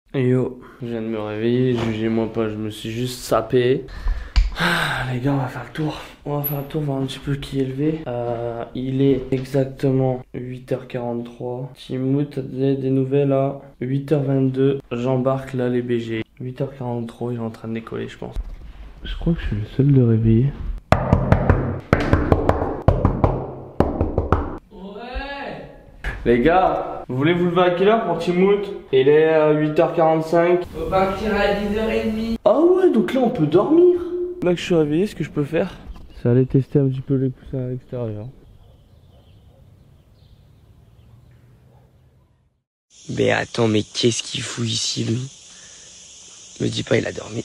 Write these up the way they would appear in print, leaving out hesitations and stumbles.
Yo, je viens de me réveiller, jugez-moi pas, je me suis juste sapé. Les gars, on va faire le tour. On va faire le tour, voir un petit peu qui est levé. Il est exactement 8h43. Timout a des nouvelles à 8h22. J'embarque là les BG. 8h43, il est en train de décoller, je pense. Je crois que je suis le seul de réveiller. Ouais. Les gars, vous voulez vous lever à quelle heure pour Timout? Il est à 8h45. Faut partir à 10h30. Ah ouais, donc là on peut dormir. Là que je suis réveillé, ce que je peux faire, c'est aller tester un petit peu les coussins à l'extérieur. Mais attends, mais qu'est-ce qu'il fout ici, lui? Me dis pas, il a dormi.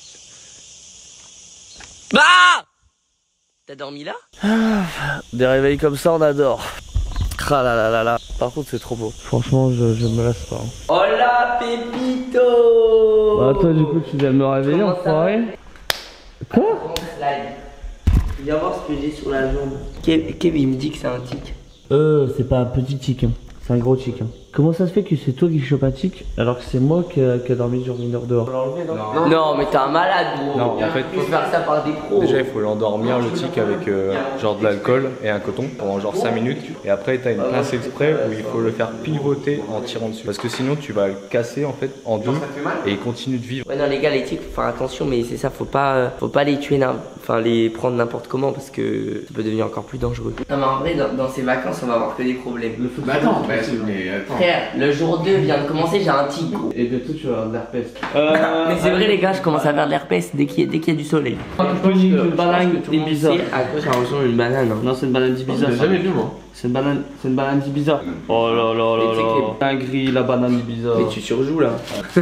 Bah! T'as dormi là? Des réveils comme ça, on adore. Ah là là là là. Par contre, c'est trop beau. Franchement, je me lasse pas. Oh là, Pépito! Bah, toi, du coup, tu viens de me réveiller, enfoiré. Quoi? Viens voir ce que j'ai sur la jambe. Kev, il me dit que c'est un tic. C'est pas un petit tic, hein. C'est un gros tic. Hein. Comment ça se fait que c'est toi qui chope un tic alors que c'est moi qui a dormi sur une heure dehors? Non, mais t'es un malade, gros. Non, en fait, faut faire ça par des pros. déjà il faut l'endormir le tic avec genre de l'alcool et un coton pendant genre 5 minutes. Et après t'as une pince exprès où il faut le faire pivoter en tirant dessus. Parce que sinon tu vas le casser en fait en deux et il continue de vivre. Ouais, non, les gars, les tics, faut faire attention, mais c'est ça, faut pas les tuer, enfin les prendre n'importe comment parce que ça peut devenir encore plus dangereux. Non, mais en vrai, dans ces vacances, on va avoir que des problèmes. Bah attends, mais attends. Frère, le jour 2 vient de commencer, j'ai un tic. Et bientôt tu vas avoir de l'herpès. Mais c'est vrai, les gars, je commence à faire de l'herpès dès qu'il y a du soleil. Une banane d'Ibiza. À quoi ça ressemble une banane, hein? Non, c'est une banane d'Ibiza. J'ai jamais vu moi. C'est une banane d'Ibiza. Oh là là là là. Un gris, la banane d'Ibiza. Mais tu surjoues là.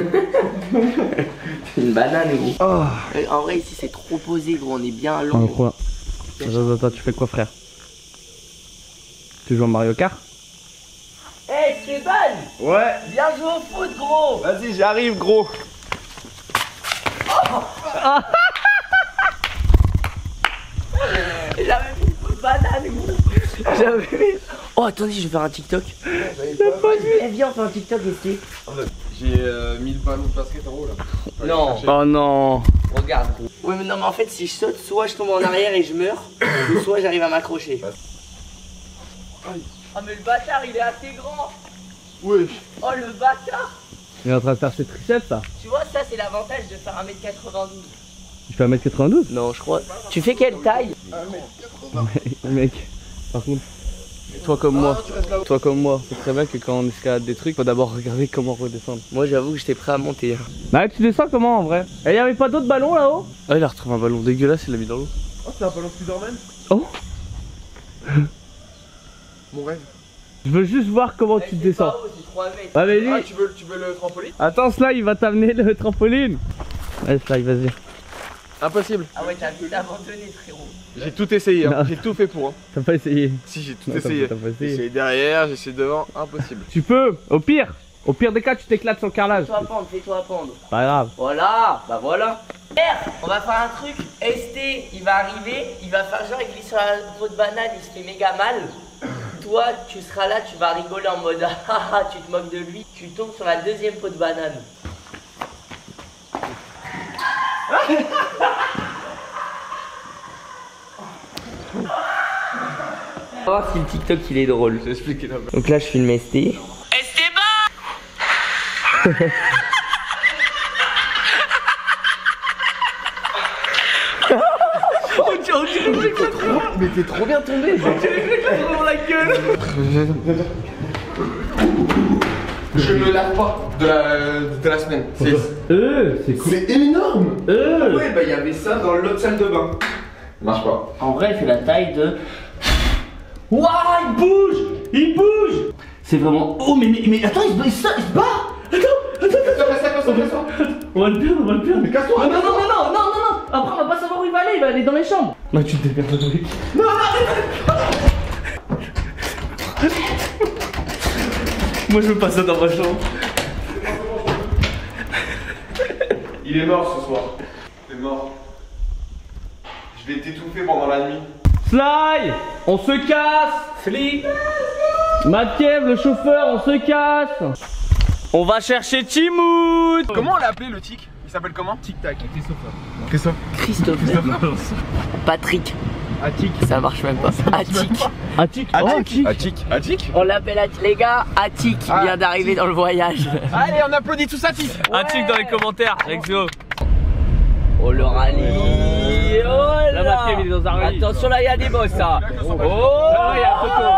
C'est une banane, gros. Oh. En vrai, ici c'est trop posé, gros, on est bien à l'ombre. Quoi? Attends, tu fais quoi, frère? Tu joues à Mario Kart? Hey, Stéphane! Ouais, Viens jouer au foot, gros! vas-y j'arrive gros. J'avais mis une banane, gros! J'avais mis... Oh, attendez, je vais faire un TikTok. Eh, viens, on fait un TikTok, ici. J'ai mis le ballon de basket en haut là. Non. Oh non. Regarde, gros. Ouais, mais non, mais en fait, si je saute, soit je tombe en arrière et je meurs, ou soit j'arrive à m'accrocher. Oh, mais le bâtard, il est assez grand! Wesh. Oh, le bâtard! Il est en train de faire ses triceps, ça. Tu vois, ça, c'est l'avantage de faire 1m92. Tu fais 1m92? Non, je crois. Tu fais quelle taille? Mec, par contre, toi comme moi, c'est très bien que quand on escalade des trucs, faut d'abord regarder comment redescendre. Moi, j'avoue que j'étais prêt à monter. Bah, tu descends comment en vrai? Et y'avait pas d'autres ballons là-haut? Ah, il a retrouvé un ballon dégueulasse, il l'a mis dans l'eau. Oh, c'est un ballon Spiderman. Oh. Mon rêve. Je veux juste voir comment tu te descends. C'est 3 mètres. Ah, mais lui. Ah, tu veux le trampoline? Attends, Sly, il va t'amener le trampoline. Allez, Sly, vas-y. Impossible. Ah ouais, t'as vu l'abandonner, frérot. J'ai tout essayé, hein. Non. J'ai tout fait pour. Hein. T'as pas essayé? Si, j'ai tout Non, essayé. t'as pas J'ai essayé. essayé derrière, j'ai essayé devant, impossible. Tu peux, au pire des cas, tu t'éclates sur le carrelage. Fais-toi pendre. Pas grave. Voilà, bah voilà. On va faire un truc. ST, il va arriver, il va faire genre, il glisse sur la peau de banane, il se fait méga mal. Toi, tu seras là, tu vas rigoler en mode haha, tu te moques de lui. Tu tombes sur la deuxième peau de banane. On va voir si le TikTok il est drôle. J'ai expliqué là. Donc là, je filme ST. Mais t'es trop bien tombé. Je me lave pas de la semaine. C'est cool. C'est énorme. Ouais, bah il y avait ça dans l'autre salle de bain. Marche pas. En vrai, il fait la taille de... Waouh, il bouge. Il bouge. C'est vraiment... Oh, mais attends, il se bat. Attends. On va le perdre. Mais casse-toi. Non. Après, on va pas savoir où il va aller dans les chambres. Non, tu te déperds de lui. Non, moi, je veux pas ça dans ma chambre. Il est mort ce soir. Il est mort. Je vais t'étouffer pendant la nuit. Sly, on se casse. Flip. Matt Kev, le chauffeur, on se casse. On va chercher Timout. Comment on l'a appelé le tic? Il s'appelle comment? Tic Tac. Christophe. Christophe. Patrick. Attic. Ça marche même pas. Attic. Attic. Attic. On l'appelle Attic. Les gars, Attic vient d'arriver dans le voyage. Allez, on applaudit tous Attic. Attic dans les commentaires. Let's go. Oh le rallye. Oh La batterie, il est dans un rallye. Attention là, il y a des boss ça. Oh il y a un photo.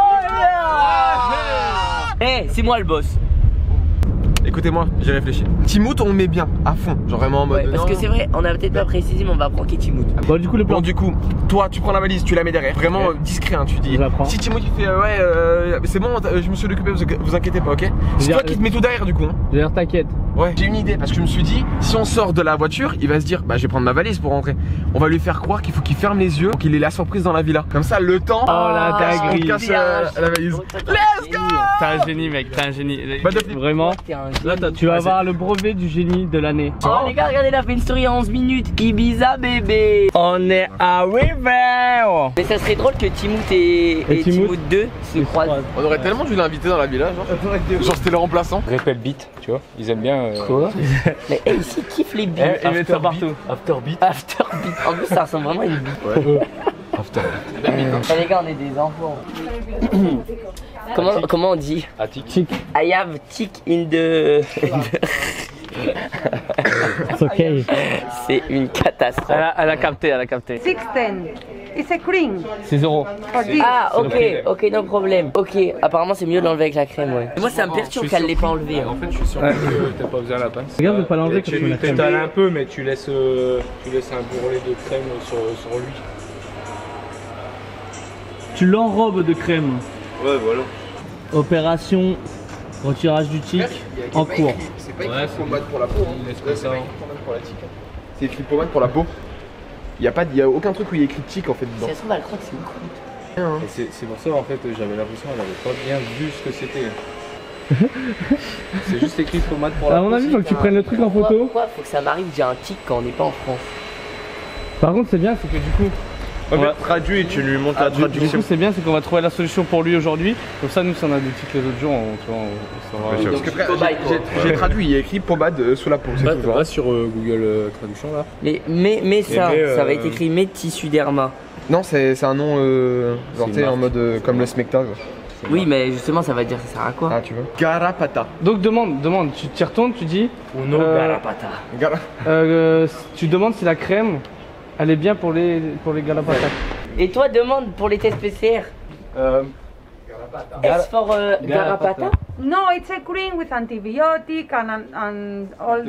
Eh, c'est moi le boss. Écoutez-moi, j'ai réfléchi. Timout, on le met bien, à fond. Genre vraiment en mode. Ouais, parce que c'est vrai, on a peut-être pas précisé, mais on va prendre Timout. Bon, du coup, le plan. Bon, du coup, toi, tu prends la valise, tu la mets derrière. Vraiment discret, hein, tu dis. Je la prends. Si Timout il fait c'est bon, je me suis occupé, vous inquiétez pas, ok? C'est toi qui te mets tout derrière du coup. Hein. D'ailleurs, t'inquiète. Ouais, j'ai une idée parce que je me suis dit, si on sort de la voiture, il va se dire, bah je vais prendre ma valise pour rentrer. On va lui faire croire qu'il faut qu'il ferme les yeux pour qu'il ait la surprise dans la villa. Comme ça, le temps. Oh la on dinguerie. casse la valise. Let's go. T'es un génie, mec. T'es un génie. Bah, Vraiment. Là, tu vas avoir le brevet du génie de l'année. Oh les gars, regardez, il a fait une story en 11 minutes. Ibiza bébé. On est arrivé. Mais ça serait drôle que Timout et Timout 2 se croisent. On aurait tellement dû l'inviter dans la villa, genre c'était le remplaçant. Répète beat, tu vois. Ils aiment bien. Quoi? Mais hey, ici kiffe les beats. After partout. Afterbeat. Afterbeat. En plus, ça ressemble vraiment à une beat. Ouais. Eh, les gars, on est des enfants. Comment on dit? Attic. I have tick in the. It's okay. C'est une catastrophe. Elle a capté, elle a capté. 610. It's a cream 6 euros. for this. Ah, ok, no problème. Ok, apparemment c'est mieux de l'enlever avec la crème, ouais. Moi, ça me perturbe qu'elle l'ait pas enlevé. Hein. En fait, je suis sûr que t'as pas besoin de la pince. Regarde de pas l'enlever quand Tu tu mets la crème. t'étales un peu, mais tu laisses un bourrelet de crème sur lui. Tu l'enrobes de crème. Ouais, voilà. Opération retirage du tic en cours. C'est pas écrit pommade pour la peau. C'est pas écrit pommade pour la tic. C'est écrit pommade pour la peau. Il y a aucun truc où il y a écrit tic en fait Si dedans. elle se trouve, elle croit que c'est une croûte. Et c'est pour ça en fait j'avais l'impression qu'elle avait pas bien vu ce que c'était. C'est juste écrit pommade pour la À peau. mon avis, faut que tu prennes le truc en photo. Pourquoi faut que ça m'arrive j'ai un tic quand on n'est pas en France? Par contre, c'est bien, c'est que du coup. Traduis et tu lui montres la Du coup, c'est bien, c'est qu'on va trouver la solution pour lui aujourd'hui. Comme ça, nous, si on a des tics les autres jours, on saura. Parce que frère, j'ai traduit, il y a écrit pommade sous la peau. C'est tout. Va sur Google Traduction là. Mais ça va être écrit mes tissus derma. Non, c'est un nom genre tu sais en mode comme le smecta. Oui, mais justement, ça va dire ça sert à quoi? Ah, tu veux? Garapata. Donc, demande, tu t'y retournes, tu dis. Uno garapata. Tu demandes si la crème, elle est bien pour les galapatas. Et toi, demande pour les tests PCR. Est-ce for garapata? No, it's a cream with antibiotic and all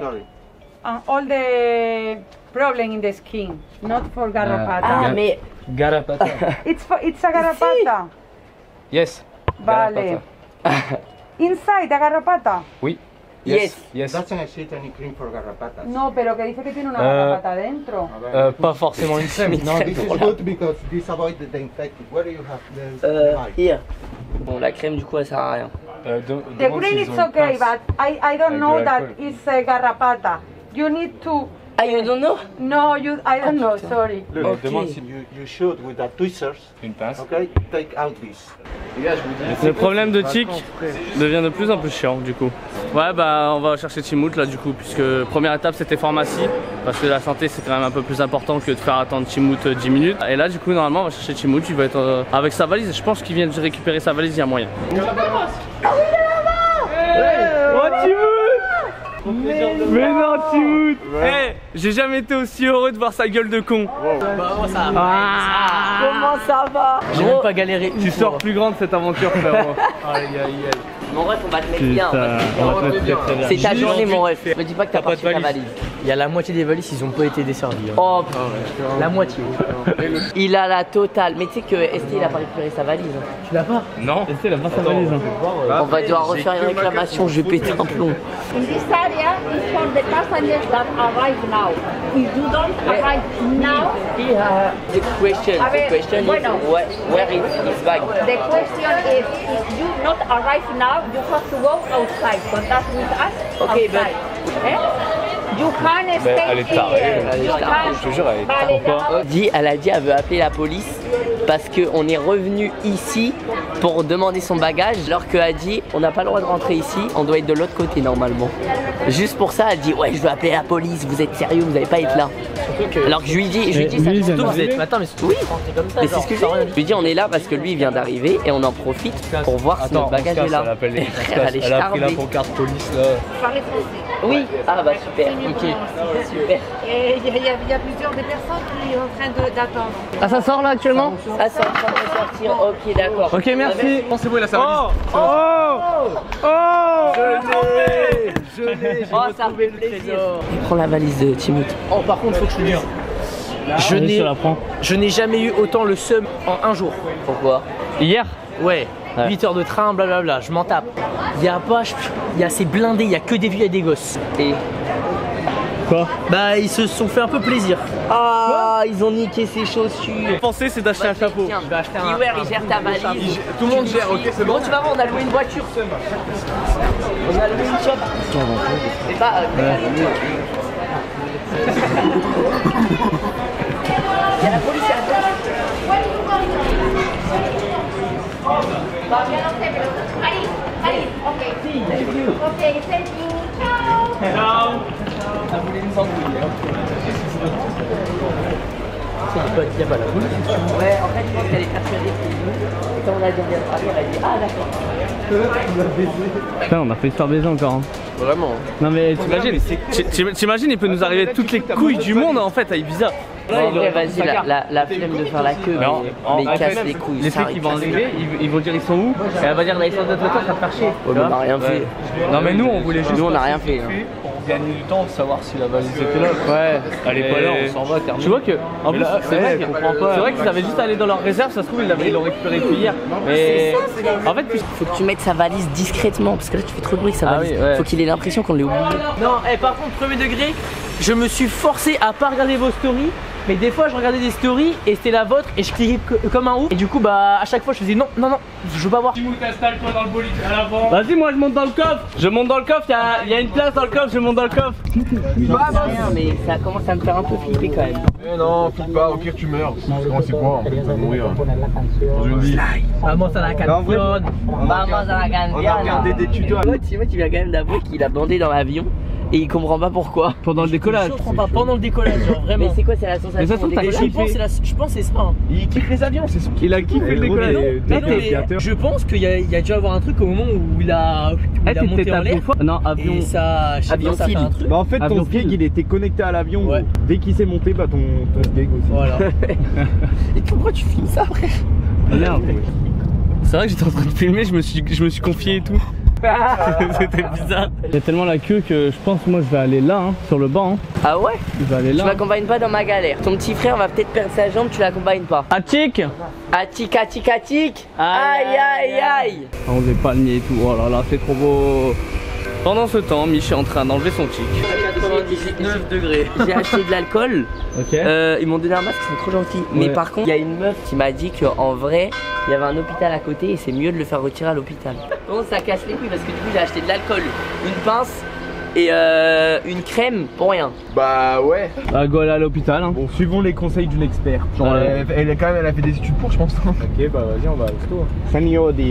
the problem in the skin, not for garrapata. Ah, mais Garapata. It's a garrapata. Yes. Vale. Inside a garrapata. Oui. yes. Doesn't say any cream for garrapatas. No, pero que dice que tiene una garrapata dentro. Pas forcément une crème. No, this is good because this avoids the infected. Where do you have the Here. Bon, la crème, du coup, elle sert à rien. The green is okay, but I don't know that it's a garrapata. You need to. Ah, you don't know? No, I don't know. Sorry. look? Okay. You should with the tweezers. Une pince. Okay, take out this. Le problème de tic devient de plus en plus chiant du coup. Ouais bah on va chercher Timout là du coup puisque première étape c'était pharmacie parce que la santé c'est quand même un peu plus important que de faire attendre Timout 10 minutes. Et là du coup normalement on va chercher Timout, il va être avec sa valise. Je pense qu'il vient de récupérer sa valise, il y a moyen. Oh Timout! Mais non Timout! Hey, j'ai jamais été aussi heureux de voir sa gueule de con. Comment ça va? J'ai même pas galéré. Tu sors plus grand de cette aventure frérot. Mon ref, on va te mettre bien. On va te mettre très bien. C'est ta journée, mon ref. Me dis pas que t'as pas reçu ta valise. Il y a la moitié des valises, ils ont pas été desservis. Hein. Oh, La moitié. il a la totale. Mais tu sais que ST il a pas récupéré sa valise. Tu l'as pas? Non. Il a pas sa valise. On va devoir refaire une réclamation. Je pète un plomb. In this area is for the passengers that arrive now. If you don't arrive now, The question is where is his bag? the question is if you not arrive now, you have to go outside. Contact with us Okay, but- outside. You can stay elle est tarée, here. elle est You tarée, can- je te jure, elle est Vale, Elle a dit elle veut appeler la police parce qu'on est revenu ici pour demander son bagage, alors que a dit on n'a pas le droit de rentrer ici, on doit être de l'autre côté normalement. Juste pour ça, elle dit ouais je vais appeler la police, vous êtes sérieux, vous n'allez pas être là. Alors que je lui dis ça surtout vous êtes. Attends mais oui, mais c'est ce que je lui dis, on est là parce que lui il vient d'arriver et on en profite pour voir si notre bagage est là. Elle a pris la pancarte police là. Parlez français. Oui, ah bah super, ok, super. Et il y a plusieurs des personnes qui sont en train d'attendre. Ah ça sort là actuellement? Ah c'est en train de sortir, ok d'accord. Ok merci. C'est bon, là ça va. Je l'ai, oh ça fait plaisir. Prends la valise de Timothée. Oh, par contre, faut que je te dise. Je n'ai jamais eu autant le seum en un jour. Pourquoi? Hier? Ouais. 8 heures de train, blablabla, je m'en tape. C'est blindé, il y a que des vieux et des gosses. Et Quoi? Bah, ils se sont fait un peu plaisir. ah, ils ont niqué ses chaussures. Penser c'est d'acheter un chapeau. Tiens, vais acheter un- Iwer, il gère ta valise. Tout le monde gère, ok, c'est bon. Bon, tu vas voir, on a loué une voiture. On a loué une shop. C'est pas. Il y a la police à la Okay, thank you. Ciao. Elle voulait nous embrouiller. Il y a pas la police. Ouais, en fait, je pense qu'elle est persuadée qu'il veut. Et quand on a dit on vient de travailler, elle a dit ah d'accord. Putain on a fait se faire baiser encore hein. Vraiment. Non mais t'imagines il peut nous arriver toutes les couilles du monde en fait à Ibiza. Bon, après, vas-y, la flemme de faire la queue, mais il casse les couilles. Les trucs qu'ils vont arriver, ils vont dire ils sont où? Et elle va dire là ils sont de l'autre côté, ça va te faire chier. Ouais, mais on n'a rien fait. Non mais nous on voulait juste. Nous on n'a rien fait. Pour gagner du temps, savoir si la valise était là. Ouais. Elle est pas là, on s'en va terminer. Tu vois que en plus c'est vrai comprends pas. qu'ils avaient juste allé dans leur réserve, ça se trouve ils l'ont récupéré depuis hier. Mais en fait faut que tu mettes sa valise discrètement parce que là tu fais trop de bruit avec sa valise. oui, ouais. Faut qu'il ait l'impression qu'on l'ait oublié. Non, par contre, premier degré, je me suis forcé à pas regarder vos stories. Mais des fois, je regardais des stories et c'était la vôtre et je cliquais comme un ouf. Et du coup, bah, à chaque fois, je faisais non, je veux pas voir. installe-toi dans le bolide à l'avant. Vas-y, moi je monte dans le coffre. Je monte dans le coffre, il y a une place dans le coffre, je monte dans le coffre. Rien, mais ça commence à me faire un peu flipper quand même. Mais non, flippe pas, au pire tu meurs. C'est quoi en fait, tu vas mourir. Dans une vie. Vamos à la canción. Vamos à la canción. des tutos. Tu vois, tu viens quand même d'avouer qu'il a bandé dans l'avion. Et il comprend pas pourquoi. Pendant le décollage. Je comprends pas, pendant le décollage, genre vraiment. Mais c'est quoi, c'est la sensation? Mais ça se trouve, t'as décollage? Je pense que c'est ça. Hein. Il kiffe les avions, c'est sûr. Il a kiffé le décollage. Non, mais je pense qu'il y a dû avoir un truc au moment où il a monté en l'air. Non, avion. Et ça, je sais pas, ça fait un truc. Bah en fait ton Avion stick fil. il était connecté à l'avion. Ouais. Dès qu'il s'est monté, bah ton stick aussi. Voilà. Et pourquoi tu filmes ça après? Merde. C'est vrai que j'étais en train de filmer, je me suis confié et tout. C'était bizarre. Il y a tellement la queue que je pense moi je vais aller là, hein, sur le banc. Hein. Ah ouais? Je vais aller Tu là. m'accompagnes pas dans ma galère. Ton petit frère va peut-être perdre sa jambe, tu l'accompagnes pas. Attic. Atik, atik, atik. Aïe, aïe, aïe. On faisait palmier et tout, oh là là, c'est trop beau. Pendant ce temps, Mich est en train d'enlever son tic. 99 degrés. J'ai acheté de l'alcool. Ok. Ils m'ont donné un masque, ils sont trop gentils. Mais par contre, il y a une meuf qui m'a dit qu'en vrai, il y avait un hôpital à côté et c'est mieux de le faire retirer à l'hôpital. Bon, ça casse les couilles parce que du coup, j'ai acheté de l'alcool, une pince et une crème pour rien. Bah ouais. Bah go aller à l'hôpital. Hein. Bon, suivons les conseils d'une expert. Genre, elle a fait des études pour, je pense. Ok, bah vas-y, on va au resto. Saniodi.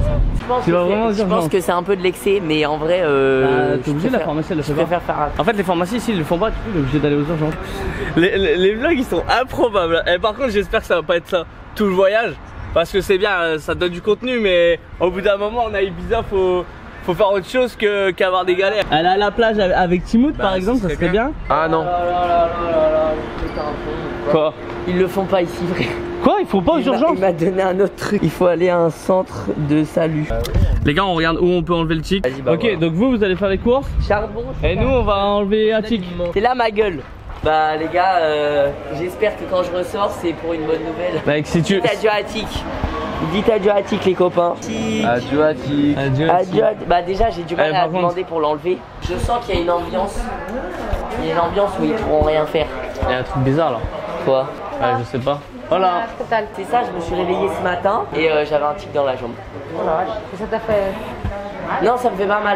Je pense que c'est un peu de l'excès, mais en vrai, t'es obligé, la pharmacie elle le fait pas. préfère faire En fait, les pharmacies ici ils le font pas, du coup, t'es obligé d'aller aux urgences. Les vlogs ils sont improbables. Et par contre, j'espère que ça va pas être ça tout le voyage. Parce que c'est bien, ça donne du contenu, mais au bout d'un moment, on a Ibiza, faut faire autre chose qu'avoir des galères. Aller à la plage avec Timothée par exemple, ça serait bien. Ah non. Quoi? Ils le font pas ici, vrai. Quoi? Il faut pas aux urgences? Il m'a donné un autre truc. Il faut aller à un centre de salut. Les gars, on regarde où on peut enlever le tic. Vas-y, bah, ok, voilà. donc vous allez faire les courses. Charbon. Et nous, on va enlever un tic. C'est là ma gueule. Bah les gars, j'espère que quand je ressors, c'est pour une bonne nouvelle. Bah, si tu... Dites adieu à Tic. Dites adieu à Tic les copains. Adieu à Tic. Adieu. Adieu à... Bah déjà j'ai du mal à par contre- demander pour l'enlever. Je sens qu'il y a une ambiance. Il y a une ambiance où ils pourront rien faire. Il y a un truc bizarre là. Quoi? Je sais pas. Voilà. C'est ça, je me suis réveillée ce matin et j'avais un tic dans la jambe. Ça t'a fait... Non, ça me fait pas mal.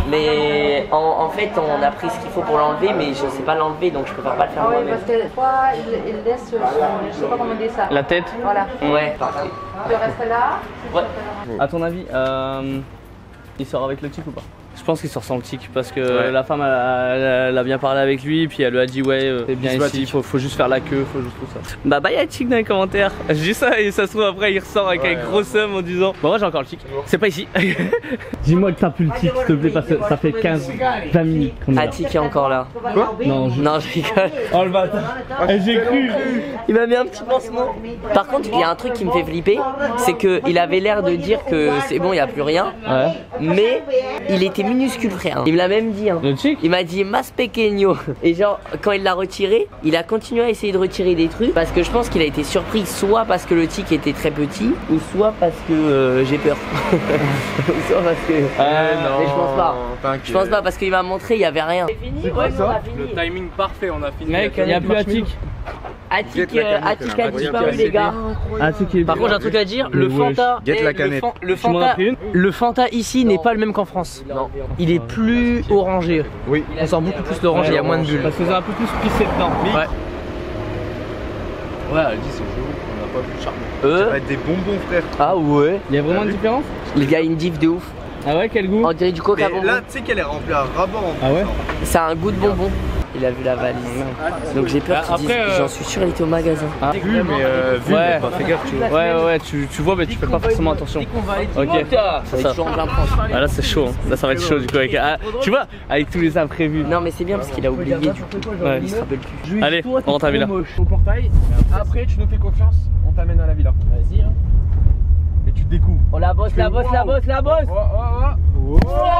Mais en fait, on a pris ce qu'il faut pour l'enlever, mais je sais pas l'enlever, donc je préfère pas le faire Ah oui, moi-même. parce que toi, il laisse son, je sais pas comment dire ça. La tête? Voilà. Ouais, parfait. Tu restes là. Ouais. À ton avis, il sort avec le tic ou pas? Je pense qu'il sort sans le tic parce que la femme elle a bien parlé avec lui puis elle lui a dit ouais c'est bien ici, faut juste faire la queue, faut juste tout ça. Bah il y a le tic dans les commentaires. Je dis ça et ça se trouve après il ressort avec un gros somme en disant bon moi j'ai encore le tic. C'est pas ici. Dis-moi que t'as plus le tic s'il te plaît parce que ça fait 15-20 minutes qu'on est là. Ah tic est encore là. Quoi? Non je rigole. Oh le bâtard. J'ai cru. Il m'a mis un petit pansement. Par contre il y a un truc qui me fait flipper, c'est qu'il avait l'air de dire que c'est bon il n'y a plus rien. Ouais. Mais il était minuscule frère. Il me l'a même dit. Hein. Le tic? Il m'a dit mas pequeño. Et genre quand il l'a retiré, il a continué à essayer de retirer des trucs parce que je pense qu'il a été surpris soit parce que le tic était très petit ou soit parce que j'ai peur. Soit parce que. Mais je pense pas. Je pense pas parce qu'il m'a montré il y avait rien. C'est fini. Ouais, on a fini. Le timing parfait, on a fini. Mec, il n'y a plus à tic. Attic a disparu les gars. Par contre j'ai un truc à dire, le Fanta, le Fanta ici n'est pas le même qu'en France. Non. Il est plus orangé. Oui. On sent beaucoup plus l'orange, il y a moins de bulles. Parce que c'est un peu plus pissé dedans. Ouais. Ouais, elle dit c'est chaud, on n'a pas vu le charbon. Ça va être des bonbons frère. Ah ouais. Il y a vraiment une différence? Les gars, une diff de ouf. Ah ouais, quel goût? On dirait du coca bonbon. Là, tu sais qu'elle est remplie à rabat en Ah ouais? Ça a un goût de bonbon. Il a vu la valise. Donc j'ai peur qu'il dise. J'en suis sûr, il était au magasin. Ah. vu, mais ouais. bah, fais gaffe, tu vois. Ouais, tu vois, mais tu fais pas forcément attention. Ok. Ça va être toujours en plein France. Ah là c'est chaud, hein. Là ça va être chaud du coup avec, tu vois, avec tous les imprévus. Non mais c'est bien parce qu'il a oublié du coup. Ouais. Il se rappelle plus. Allez, on rentre à la villa. Au portail, après tu nous fais confiance, on t'amène à la villa. Vas-y. Hein. Et tu te découvres. On la bosse, la bosse, la bosse, la bosse. Oh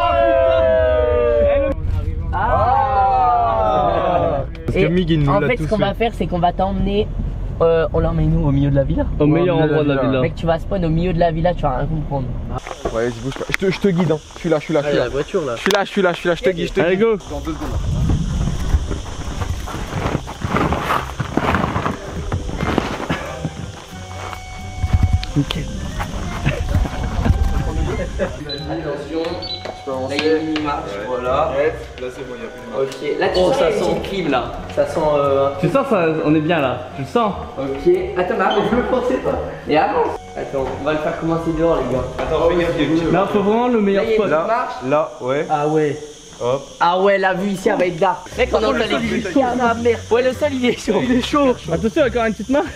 Parce que Mig il nous en l'a fait, tous ce qu'on va faire, c'est qu'on va t'emmener. On l'emmène où? Au milieu de la villa? Au meilleur endroit de la villa. Mec, tu vas spawn au milieu de la villa, tu vas rien comprendre. Ouais, vas-y, bouge pas. Je te guide, hein. Je suis là. La voiture là. Je suis là, je te guide, Allez go. Dans 2 secondes. Nickel. Attention, là il y a une mini-marche, voilà. Là c'est bon, il y a plus de Ok, là tu sens la petite clim là. Ça sent. Tu sens ça, on est bien là, tu le sens? Ok, attends, mais avant, je le pensais pas. Et avance. Attends, on va le faire commencer dehors les gars. Attends, fais gaffe. Là faut vraiment le meilleur Là, il y a spot. une marche. Là, ouais. Ah ouais. Hop. Ah ouais, la vue ici elle va être là. Mec, on entend les bruits. Ouais, le sol il est chaud. Il est chaud. Attention, encore une petite marche.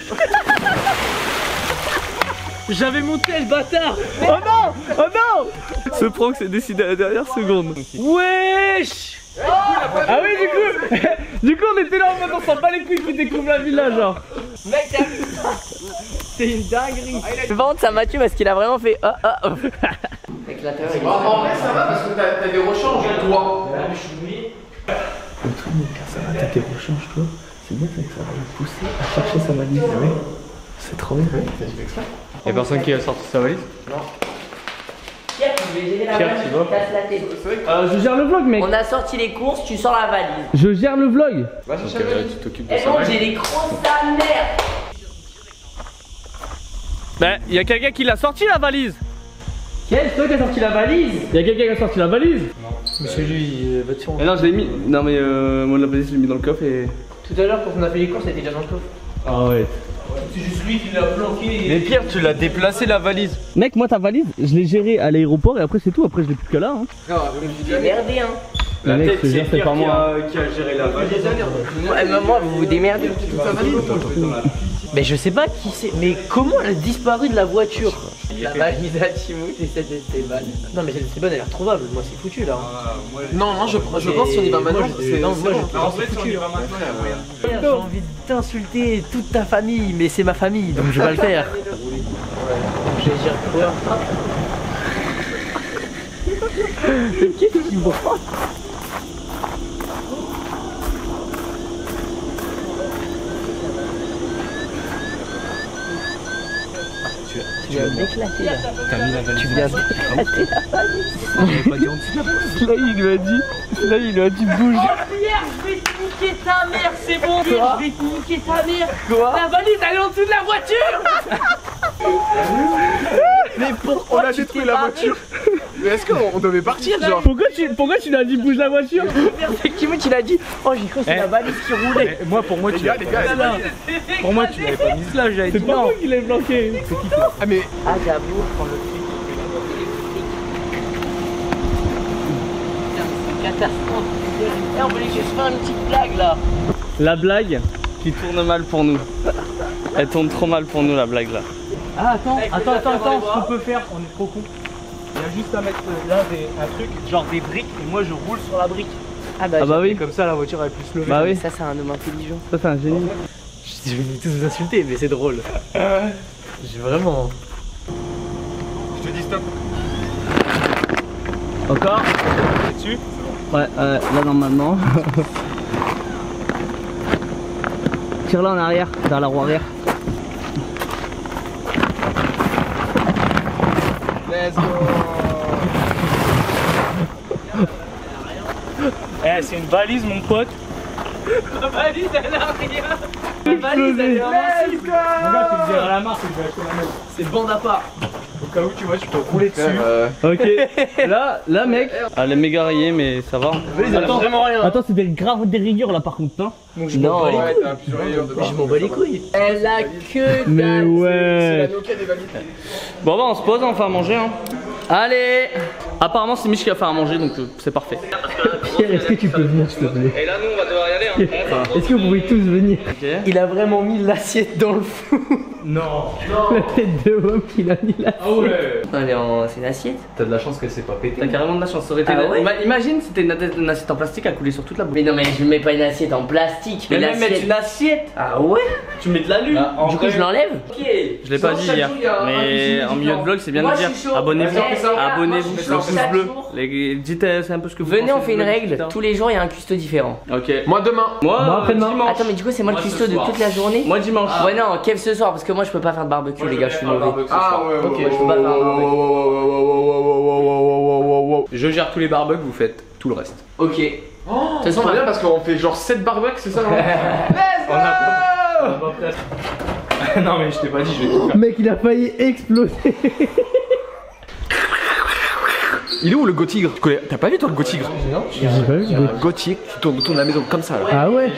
J'avais monté le bâtard. Oh non. Oh non. Ce prank s'est décidé à la dernière seconde. Wesh. Ah oui du coup on était là en mode on s'en bat les couilles qui découvre la villa genre. Mec, t'as vu ça? C'est une dinguerie. Mais par contre ça m'a tué parce qu'il a vraiment fait Mec, l'intérieur il est... En vrai, ça va parce que t'as des rechanges, toi. Le truc ça va, t'as tes rechanges toi. C'est bien ça que ça va le pousser à chercher sa valise. C'est trop bien. Y'a personne qui a sorti sa valise? Pierre, tu veux gérer la valise, tu casses la tête. Je gère le vlog mec. On a sorti les courses, tu sors la valise. Je gère le vlog. Donc tu t'occupes de Et ça. bon, j'ai les grosses ta mère. Bah y'a quelqu'un qui l'a sorti la valise. Quel? C'est toi qui as sorti la valise? Y'a quelqu'un qui a sorti la valise. Mais c'est lui, va te faire. Non je l'ai mis. Non mais moi la valise je l'ai mis dans le coffre et. Tout à l'heure quand on a fait les courses, elle était déjà dans le coffre. Ah ouais. C'est juste lui qui l'a planqué. Mais Pierre, tu l'as déplacé la valise. Mec moi ta valise je l'ai gérée à l'aéroport et après c'est tout, après je l'ai plus que là hein. J'ai merdé hein. La mec je te jure c'est pas moi. Qui a géré la valise. Moi, vous vous démerdez. Mais je sais pas qui c'est. Mais comment elle a disparu de la voiture? La valise à Timout et cette Esteban. Non mais cette Esteban elle a l'air trouvable, moi c'est foutu là. Non, je pense si on y va maintenant, c'est Non, moi En fait, si on y va maintenant, il y a moyen. j'ai envie de t'insulter toute ta famille, mais c'est ma famille donc je vais pas le faire. Je vais dire quoi? Qu'est-ce qu'il branle? Tu viens d'éclater là. T'as mis la valise. Tu viens d'éclater la valise. Là il lui a dit bouge. Oh Pierre, je vais te niquer ta mère, c'est bon Pierre, je vais te niquer ta mère. Quoi? La valise elle est en dessous de la voiture. Mais pourquoi On a tu détruit t'es la barré? voiture. Mais est-ce qu'on devait partir genre? Pourquoi tu l'as dit bouge la voiture? Effectivement tu l'as dit. Oh j'ai cru que c'était la valise qui roulait. Moi, pour moi, tu l'avais Pour moi, tu l'avais pas mis là, j'avais dit C'est pas non. moi qui l'ai bloqué. Ah mais Ah j'avoue, prends le truc. C'est catastrophe. Eh, on voulait juste faire une petite blague là. La blague qui tourne mal pour nous. Elle tourne trop mal pour nous la blague là. Ah attends, ce qu'on peut faire, on est trop con. Il y a juste à mettre là un truc, genre des briques, et moi je roule sur la brique. Ah bah oui. Comme ça la voiture elle peut se lever. Bah oui. Ça c'est un homme intelligent. Ça c'est un génie. Je vais tous vous insulter, mais c'est drôle. J'ai vraiment. je te dis stop. Encore? T'es dessus? Ouais, là normalement. Tire-la en arrière, vers la roue arrière. Let's go. Eh, c'est une valise, mon pote. La valise, elle a rien. La valise, elle est invincible. Mon gars, tu le diras à la main, c'est que je vais acheter la même. C'est bande à part. Au cas où, tu vois, tu peux rouler dessus. Ok. Là mec, elle est méga rayée mais ça va. Attends, vraiment rien. Attends, c'est grave des rigueurs là par contre, hein. Donc, je m'en bats les Ouais, couilles. t'as plusieurs rayures de Je m'en bats les couilles. Elle a que Mais dalle. C'est la ouais. Nokia des valides. Bon bah on se pose, on va à manger hein. Allez. Apparemment c'est Mich qui va faire à manger donc c'est parfait. Pierre, est-ce que tu peux venir s'il te plaît? Et là, nous, on va devoir y aller. Hein. Est-ce que vous pouvez tous venir? Il a vraiment mis l'assiette dans le fou. Non. La tête de homme qu'il a mis là. Ah ouais. C'est une assiette. T'as de la chance qu'elle s'est pas pétée. T'as carrément de la chance, ça aurait été. Ah ouais. Imagine c'était une assiette en plastique à couler sur toute la bouche. Mais non mais je mets pas une assiette en plastique. Mais même l'assiette- mettre une assiette. Ah ouais. Tu mets de la lune. Du coup je l'enlève. Ok. Je l'ai pas dit hier, mais en milieu de vlog c'est bien de dire abonnez-vous, abonnez-vous, le pouce bleu. Dites c'est un peu ce que vous Venez, on pensez fait une du vlog, règle. etc. Tous les jours il y a un cuistot différent. Ok. Moi demain. Moi après-demain. dimanche. Attends mais du coup c'est moi le Moi, ce cuistot de soir. toute la journée. Moi dimanche. Ouais non, Kev ce soir parce que moi je peux pas faire de barbecue les gars, je suis mauvais. Ah ouais. Ok, je peux pas faire un barbecue. Je gère tous les barbecues, vous faites tout le reste. Ok. De toute façon, C'est bien parce qu'on fait genre 7 barbecues, c'est ça? Let's go. Non, mais je t'ai pas dit, je vais tout faire. Mec, il a failli exploser. Il est où le Go-Tigre? T'as pas vu toi le Go-Tigre? Non, j'ai pas vu. Un Go-Tigre qui tourne autour de la maison comme ça là. Ah ouais.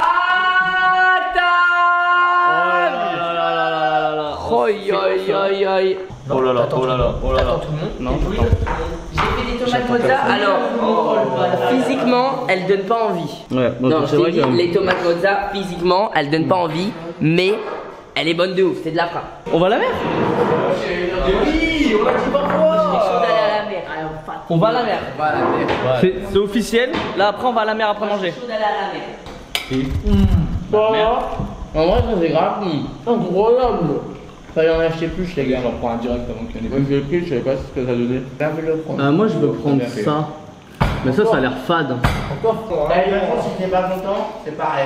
Aïe aïe aïe aïe. Oh là là, oh là là, oh là là. Non, attends. J'ai fait des tomates mozza. Alors, physiquement, elles donnent pas envie. Ouais, Non, c'est je vrai t'ai dit, que. les tomates mozza, physiquement, elles donnent pas envie, mais elle est bonne de ouf, c'est de la frappe. On va à la mer. Oui, on l'a dit parfois. D'aller à la mer. On va à la mer. On va à la mer. C'est officiel. Là après on va à la mer après manger. Chaud d'aller à la mer. En vrai, ça c'est grave. Incroyable. Fallait en acheter plus, les gars. J'en prends un direct avant qu'il y en ait. Moi je l'ai pris, je savais pas ce que ça donnait. Je vais le prendre. Moi je veux prendre ça. Mais ça a l'air fade. Allez, si t'es pas content, c'est pareil.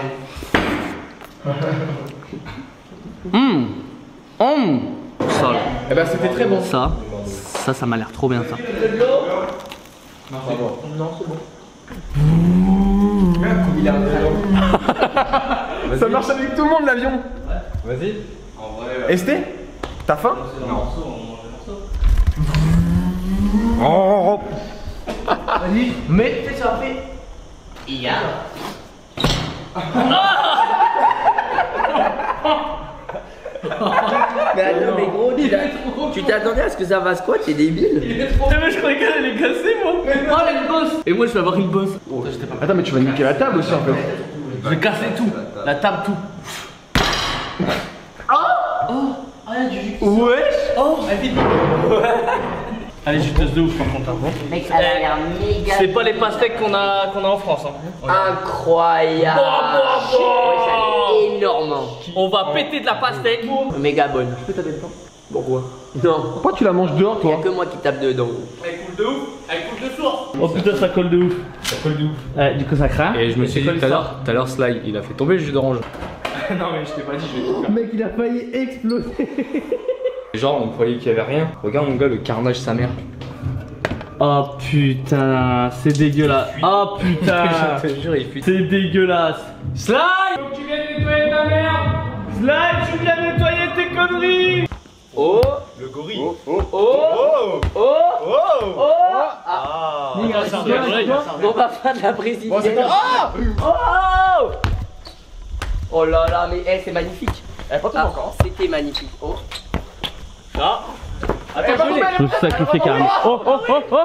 Ça là. Eh ben c'était très bon. Ça m'a l'air trop bien ça. Ça marche avec tout le monde l'avion. Vas-y. Esté? T'as faim? Mais fais ça, fais. Il Mais attends, mais gros, tu t'attendais à ce que ça fasse quoi? T'es débile? Mais je croyais qu'elle allait casser moi. Oh elle a une bosse. Et moi je vais avoir une bosse. Attends mais tu vas niquer la table aussi en fait. Je vais casser tout. La table tout. Wesh! Oh! Allez juteuse de ouf par contre. Mec, elle a l'air méga. C'est pas les pastèques qu'on a en France. Hein. Incroyable! Wesh, elle est énorme! On va péter de la pastèque. Méga bonne. Je peux taper dedans. Pourquoi? Non, Pourquoi tu la manges dehors y'a toi? que moi qui tape dedans. Elle coule de ouf. Elle coule de source. Oh putain ça colle de ouf. Ça colle de ouf. Du coup ça craint. Et je me suis dit tout à l'heure, Sly, il a fait tomber le jus d'orange. Non mais je t'ai pas dit je vais tout faire. Mec, il a failli exploser. Genre, on croyait qu'il y avait rien. Regarde mon gars, le carnage sa mère. Oh putain, c'est dégueulasse. Oh putain. Je te jure, il fuit. C'est dégueulasse. Slide! Faut que tu viennes nettoyer ta merde. Slide, tu viens nettoyer tes conneries. Oh! Le gorille. Oh oh oh oh. Ah. On va faire de la brésilienne. Oh. Oh là là, mais c'est magnifique. C'était magnifique. Oh. Ah. Attends, Je me suis sacrifié carrément. Oh oh oh oh.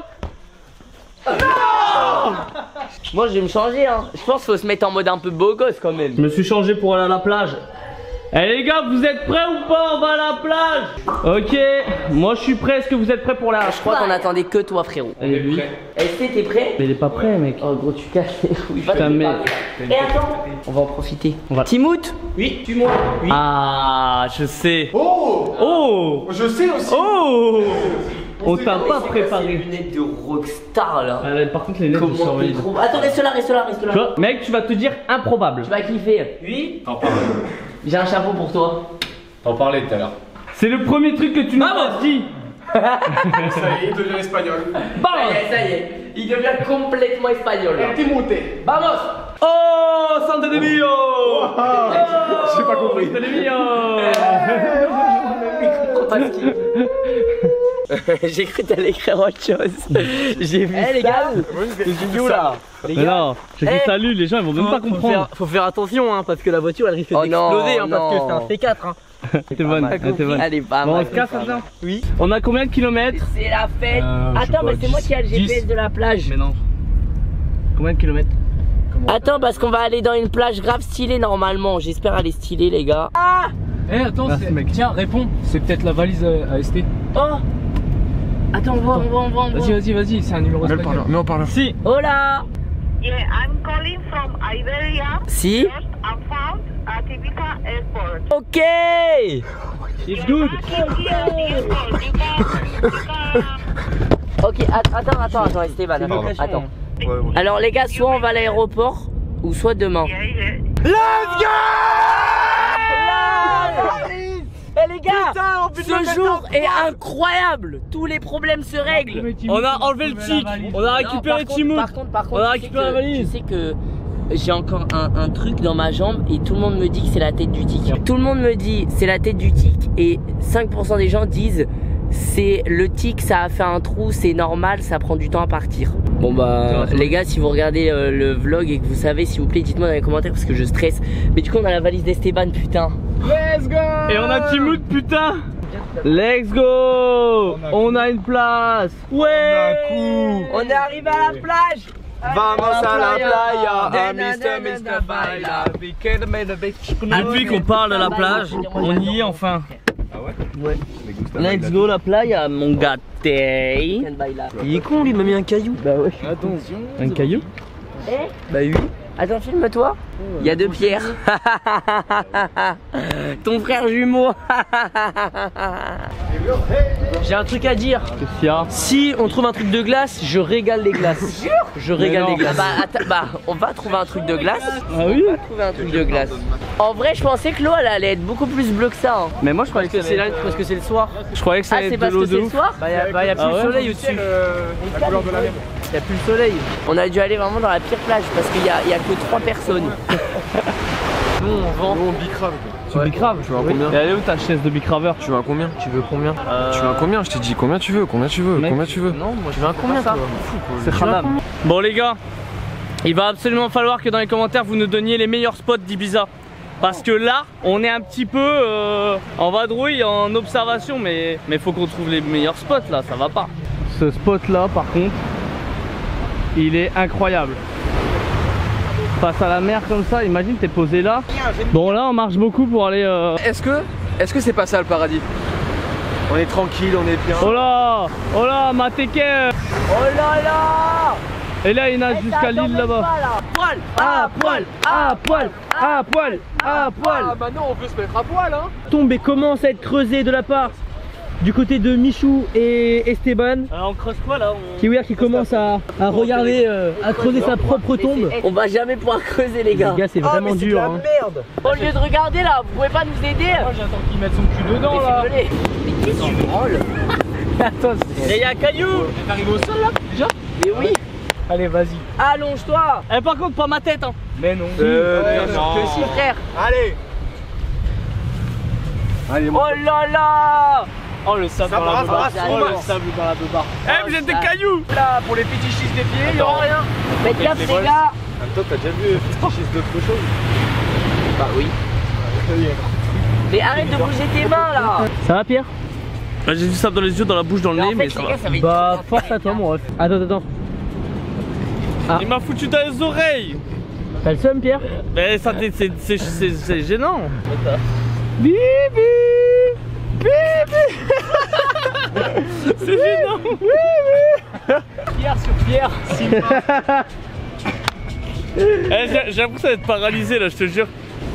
Moi je vais me changer hein. Je pense qu'il faut se mettre en mode un peu beau gosse quand même. Je me suis changé pour aller à la plage. Eh les gars, vous êtes prêts ou pas? On va à la plage. Ok, moi je suis prêt. Est-ce que vous êtes prêts pour la... Je crois qu'on attendait que toi frérot. Et lui? Est-ce que t'es prêt? Mais il est pas prêt mec. Oh gros tu casses les couilles. Putain mais... Et attends, on va en profiter. Va... Timout? Oui, tu montes. Oui. Ah, je sais. Oh. Oh. Je sais aussi. Oh. On t'a pas Ces préparé. lunettes de rockstar là. Par contre les lunettes de surveillent. Attends, reste là, reste là, reste là. Tu vois, mec, tu vas te dire improbable. Tu vas kiffer. Oui. T'en parlais. J'ai un chapeau pour toi. T'en parlais tout à l'heure. C'est le premier truc que tu nous as dit. Ça y est, il devient espagnol. Ça y est, il devient complètement espagnol là. Monté. Vamos. Oh, Santa de Mio. J'ai pas compris. Santa de Mio. J'ai cru que t'allais écrire autre chose. J'ai vu les gars, c'est là. Mais non, j'ai dit salut, les gens ils vont même pas comprendre. Faut faire attention hein, parce que la voiture elle risque d'exploser hein, parce que c'est un C4 hein. T'es bonne, t'es bonne. Allez, pas Bon, on mal. se casse maintenant. Oui. On a combien de kilomètres? C'est la fête. je sais Attends, pas, mais c'est moi qui ai le 10. GPS de la plage. Mais non. Combien de kilomètres? Attends, parce qu'on va aller dans une plage grave stylée normalement. J'espère aller stylée, les gars. Ah! Eh attends, tiens, réponds. C'est peut-être la valise à ST. Oh! Attends, on va. Vas-y, c'est un numéro espagnol. Mais on parle. Si. Hola! Yeah, I'm calling from Iberia. Si? Lost and found at Ibiza Airport. Ok! It's good. Ok, attends, Esteban. Attends. Alors, les gars, soit on va à l'aéroport, ou soit demain. Let's go. Eh les gars, ce jour est incroyable. Tous les problèmes se règlent. On a enlevé le tic. On a récupéré Timout. Par contre, on a récupéré la valise. Tu sais que j'ai encore un truc dans ma jambe et tout le monde me dit que c'est la tête du tic. Tout le monde me dit c'est la tête du tic et 5% des gens disent c'est le tic, ça a fait un trou, c'est normal, ça prend du temps à partir. Bon bah les gars, si vous regardez le vlog et que vous savez, s'il vous plaît, dites-moi dans les commentaires parce que je stresse. Mais du coup on a la valise d'Esteban, putain. Let's go. Et on a Timout, putain. Let's go. On a une place. Ouais. On est arrivé à la plage. Vamos a la playa, Mr. Baila. Depuis qu'on parle de la plage, on y est enfin. Ah ouais? Let's go la playa, mon gâté. Il est con lui, il m'a mis un caillou. Bah ouais. Attention. Un caillou? Bah oui. Attends, filme-toi. Il y a deux pierres. Ton frère jumeau. J'ai un truc à dire. Qu'est-ce qu'il y a? Si on trouve un truc de glace, je régale les glaces. Je régale les glaces. On va trouver un truc de glace. Ah oui? On va trouver un truc de glace. En vrai, je pensais que l'eau elle allait être beaucoup plus bleue que ça. Hein. Mais moi je croyais que C'est là parce que c'est le soir. Je croyais que ça Ah, allait c'est être de parce l'eau que de c'est le ouf. soir? Bah y a plus le soleil au-dessus. La couleur de la mer. Y a plus le soleil. On a dû aller vraiment dans la pire plage parce qu'il y a que 3 personnes. Nous on vend. Nous on bicrave. Tu bicraves? Tu veux un combien? Et elle est où ta chaise de bicraveur? Tu veux un combien? Tu veux combien? Tu veux un combien? Je t'ai dit combien tu veux? Combien tu veux? Mec. Combien tu veux? Non, moi je veux un combien ça. toi? C'est Khanam. Bon les gars, il va absolument falloir que dans les commentaires vous nous donniez les meilleurs spots d'Ibiza. Parce que là, on est un petit peu en vadrouille, en observation, mais faut qu'on trouve les meilleurs spots là, ça va pas. Ce spot là par contre, il est incroyable. Face à la mer comme ça, imagine t'es posé là. Bon là on marche beaucoup pour aller... Est-ce que c'est pas ça le paradis? On est tranquille, on est bien. Oh là, Mateke. Oh là là! Et là il nage jusqu'à l'île là-bas. Poil! À poil, à poil, à poil, à poil. Ah maintenant on peut se mettre à poil hein. Tombe et commence à être creusé de la part du côté de Michou et Esteban. On creuse quoi là? Qui commence à regarder, à creuser sa propre tombe. On va jamais pouvoir creuser les Les gars. gars, c'est vraiment dur. Hein. Merde. Au lieu de regarder là, vous pouvez pas nous aider? Moi j'attends qu'il mette son cul dedans là. Mais qu'est-ce que tu branles? Attends, Et y a un caillou. t'es arrivé au sol là déjà? Mais oui! Allez, vas-y. Allonge-toi! Eh par contre pas ma tête hein. Mais non. Que si frère! Allez. Allez, Oh là là! Oh le sable dans la beubare. Oh le sable dans la beubare. Eh, vous êtes des cailloux. Là, pour les fétichistes des pieds, il y aura rien. Faites gaffe les gars. Toi, t'as déjà vu fétichistes d'autre chose? Bah oui. Mais arrête de bouger tes mains là. Ça va Pierre? Bah, j'ai du sable dans les yeux, dans la bouche, dans le nez, mais ça va. Bah force à toi mon ref. Attends. Ah. Il m'a foutu dans les oreilles. T'as le seum Pierre? Mais ça c'est gênant. Bibi. C'est gênant. Pierre sur Pierre. Eh, j'ai l'impression d'être paralysé là, je te jure.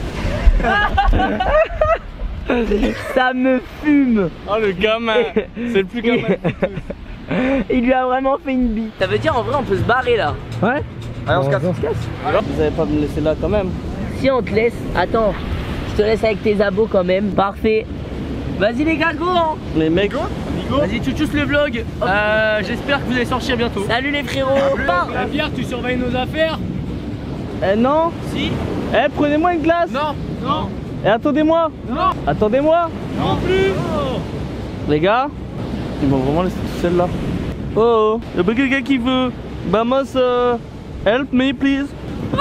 Ça me fume. Oh le gamin. C'est le plus gamin de tous. Il lui a vraiment fait une bite. Ça veut dire en vrai on peut se barrer là. Ouais. Allez, on se casse. Vous allez pas me laisser là quand même? Si on te laisse, attends, je te laisse avec tes abos quand même. Parfait. Vas-y les gars, go hein. Les mecs. Vas-y, tu chousses le vlog. J'espère que vous allez sortir bientôt. Salut les frérots. Pierre, tu surveilles nos affaires? Non. Si. Eh, prenez-moi une glace. Non. Eh, attendez-moi. Non. Attendez-moi. Non plus. Les gars, ils vont vraiment laisser tout seul là. Oh, y'a pas quelqu'un qui veut? Vamos, help me please. Oh,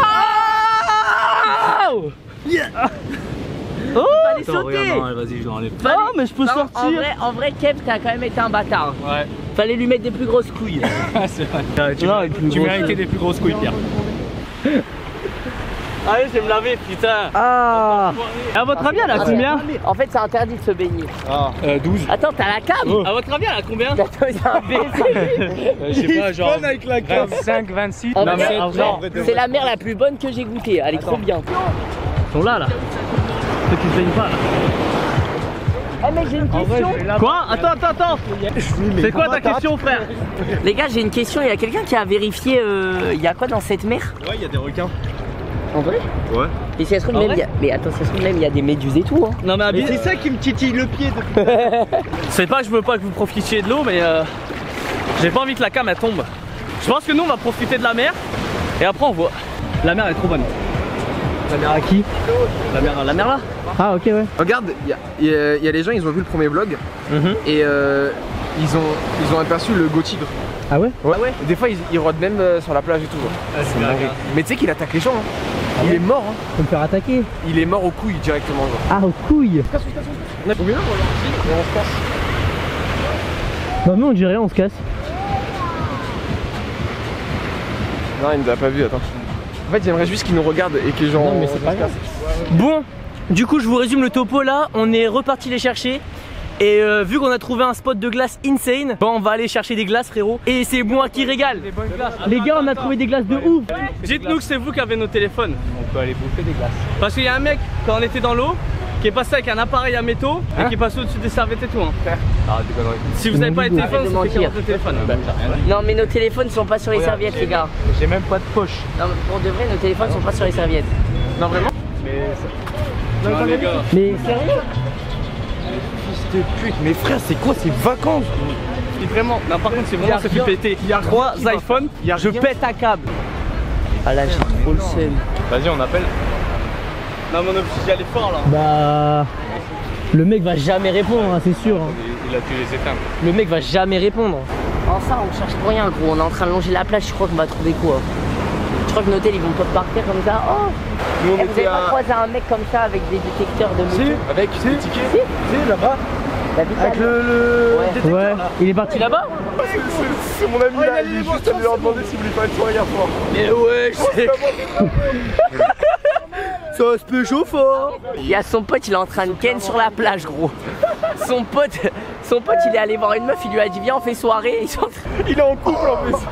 Fallait sauter. Vas-y, je l'enlève. Oh, mais je peux sortir. En vrai, Kev, t'as quand même été un bâtard. Ouais. Fallait lui mettre des plus grosses couilles. C'est vrai. Tu grosses. méritais des plus grosses couilles, Pierre. Allez, je vais me laver, putain. Ah. À votre avis, elle a combien? En fait, c'est interdit de se baigner. 12. Attends, t'as la cam. À votre avis, elle a combien? Attends, il y a un baiser. Je sais pas, genre avec la cam. 25, 26. En Non, vrai, mais en vrai, c'est la mer la plus bonne que j'ai goûtée. Elle est trop bien. Ils sont là. Ceux qui se baignent pas là. Eh mec, j'ai une question. Quoi? Attends. C'est quoi ta question, frère? Les gars, j'ai une question. Il y a quelqu'un qui a vérifié. Il y a quoi dans cette mer? Ouais, il y a des requins. En vrai? Ouais. Et si ça se trouve, En même, vrai mais attends, ça se trouve, même il y a des méduses et tout. Hein. Non, mais C'est ça qui me titille le pied depuis. C'est pas que je veux pas que vous profitiez de l'eau, mais j'ai pas envie que la cam elle tombe. Je pense que nous on va profiter de la mer et après on voit. La mer est trop bonne. La mère à qui? La mer là. Ah, ok, ouais. Regarde, il y a les gens, ils ont vu le premier vlog et ils ont aperçu le go-tigre. Ah ouais? Ouais. Des fois, ils rôdent même sur la plage et tout. Mais tu sais qu'il attaque les gens. Hein. Il est mort. Hein. Faut me faire attaquer. Il est mort aux couilles directement. Genre. Ah, aux couilles. On a combien? On se casse. Bah, non, on dit rien, on se casse. Non, il nous a pas vu, attends. En fait, j'aimerais juste qu'ils nous regardent et que genre. Non, mais c'est pas grave. Bon, du coup je vous résume le topo là. On est reparti les chercher. Et vu qu'on a trouvé un spot de glace insane, bon, on va aller chercher des glaces frérot. Et c'est moi qui régale. Les gars, on a trouvé des glaces de ouf. Dites-nous que c'est vous qui avez nos téléphones. On peut aller bouffer des glaces. Parce qu'il y a un mec quand on était dans l'eau qui est passé avec un appareil à métaux et qui est passé au-dessus des serviettes et tout. Hein. Ah, des conneries. Si vous n'avez pas les téléphones, Arrête de c'est mentir. votre téléphone. Non, mais nos téléphones sont pas sur les serviettes, les gars. J'ai même pas de poche. Non, mais pour de vrai, nos téléphones sont pas sur les serviettes. Non, vraiment? Non, les gars. Mais Sérieux? Fils de pute, mais frère, c'est quoi ces vacances? Vraiment, non, par contre, c'est vraiment ça fait péter. Il y a 3 rien. iPhones, Il y a je rien. pète un câble. Ah là, j'ai trop le seum. Vas-y, on appelle. Non, mon objectif, j'y allais fort là. bah. Le mec va jamais répondre, hein, c'est sûr. Hein. Il a dû les éteindre. Le mec va jamais répondre. Enfin, on cherche pour rien, gros. On est en train de longer la plage. Je crois qu'on va trouver quoi? Je crois que nos hôtels ils vont pas partir comme ça. Oh! Nous, on Eh, vous avez était pas à. croisé un mec comme ça avec des détecteurs de moto? Avec des tickets. Si. Si, là-bas. T'habites Avec là, le Ouais. détecteur. Ouais, il est parti là-bas. C'est mon ami là, il est juste allé leur demander s'il voulait faire une soirée hier soir. Mais ouais, c'est. Ça se peut chauffer. Il y a son pote, il est en train de ken sur la plage, gros. Son pote, il est allé voir une meuf, il lui a dit viens on fait soirée. Ils sont en train- Il est en couple en plus.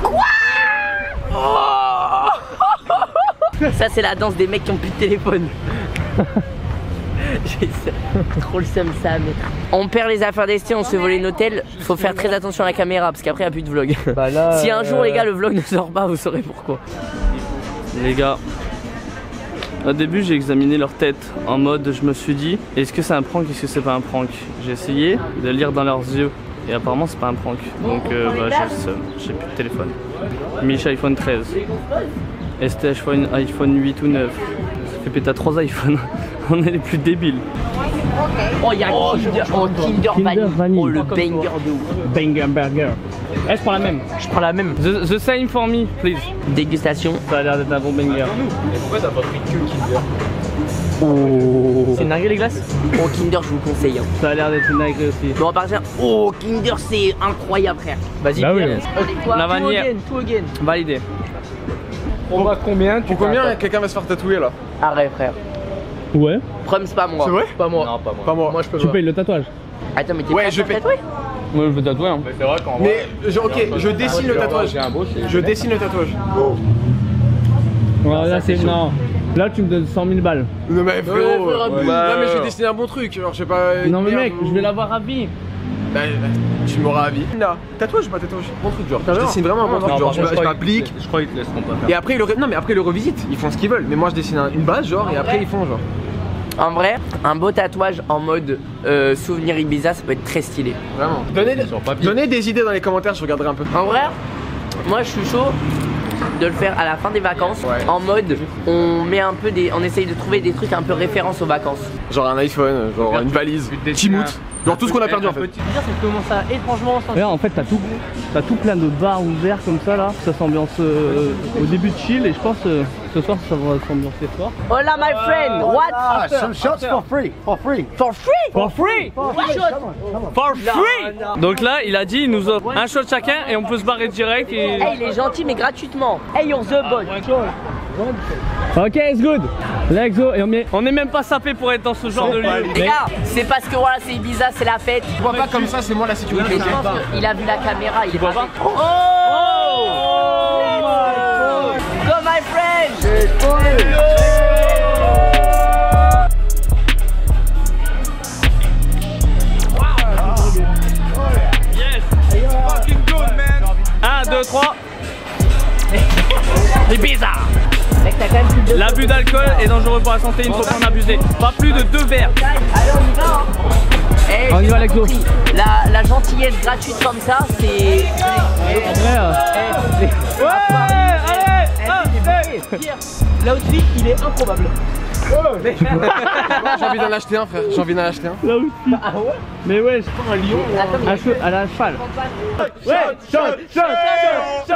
Ça c'est la danse des mecs qui ont plus de téléphone. J'ai trop le seum ça mais... On perd les affaires d'Esté, on se fait voler l'hôtel. Faut faire très attention à la caméra parce qu'après il n'y a plus de vlog. Bah là, Si un jour les gars le vlog ne sort pas, vous saurez pourquoi. Les gars, au début j'ai examiné leur tête en mode je me suis dit est-ce que c'est un prank, est-ce que c'est pas un prank. J'ai essayé de lire dans leurs yeux et apparemment c'est pas un prank. Donc bah, j'ai plus de téléphone. Mich iPhone 13, ST iPhone 8 ou 9. Ça fait péter à 3 iPhones. On est les plus débiles. Oh, il y a Kinder Vanille. Oh, le banger de ouf. Banger burger. Eh, je prends la même. Je prends la même. The same for me, please. Dégustation. Ça a l'air d'être un bon banger. Et pourquoi t'as pas pris que Kinder? Oh. C'est une dinguerie les glaces? Oh, Kinder, je vous le conseille. Hein. Ça a l'air d'être une dinguerie aussi. Bon, on va partir. Oh, Kinder, c'est incroyable, frère. Vas-y, Bah oui. Pierre. La vanille. Tout again. Validé. On va combien? Pour combien quelqu'un va se faire tatouer là? Arrête, frère. Ouais. Prom, c'est pas moi. C'est vrai? Pas moi. Non, pas moi. Pas moi. Moi, je peux Tu pas. payes le tatouage? Attends, mais t'es Ouais, prêt je à te paye. tatouer? Ouais, je veux tatouer. Hein. C'est vrai qu'en Mais ok, je dessine le tatouage. Je dessine le tatouage. Ouais, là, c'est. Non. Là, tu me donnes 100 000 balles. Non mais frérot, frérot, non mais je vais dessiner un bon truc, genre je sais pas. Non, mais merde, mec, je vais l'avoir à vie. Bah, tu m'auras à vie. Là, tatouage ou pas tatouage? Bon truc genre. Je dessine vraiment un bon truc genre. Je m'applique. Je crois qu'ils te laisseront pas faire. Et après non mais après ils le revisitent, ils font ce qu'ils veulent. Mais moi je dessine une base genre et après ils font genre. En vrai, un beau tatouage en mode souvenir Ibiza, ça peut être très stylé. Vraiment. Donnez des idées dans les commentaires, je regarderai un peu. En vrai, moi je suis chaud de le faire à la fin des vacances. Ouais. En mode, on met un peu on essaye de trouver des trucs un peu référence aux vacances. Genre un iPhone, genre une valise, Timout. Genre tout ce qu'on a perdu en fait. Ça commence à étrangement sentir. En fait, t'as tout plein de bars ouverts comme ça là. Ça s'ambiance au début de chill et je pense ce soir ça va s'ambiancer fort. Hola my friend, what? Some shots for free. For free. For free? For free! For free! Donc là, il a dit, il nous offre un shot chacun et on peut se barrer direct et. Hey, il est gentil mais gratuitement. Hey, you're the boy. Ok, it's good. Let's go. Et on est même pas sapé pour être dans ce genre de lieu. Les gars, c'est parce que voilà, c'est Ibiza, c'est la fête. Je vois pas comme ça, c'est moi la sécurité. Mais je pense qu'il a vu la caméra, il vois pas? Oh! Go my friend! Yes! Fucking good, man! 1, 2, 3. Ibiza! Mec, t'as quand même plus de... L'abus d'alcool est dangereux pour la santé, il ne faut pas en abuser. Pas plus de 2 verres. Allez, on y va! Hein. Hey, On y va, Alexo. La gentillesse gratuite comme ça, c'est... Ouais, allez! L'outfit, il est improbable. J'ai envie d'en acheter un frère, j'ai envie d'en acheter un. Là aussi. Ah ouais? Mais ouais, je prends un lion. À la cheval. Ouais, shot, shot, shot, shot,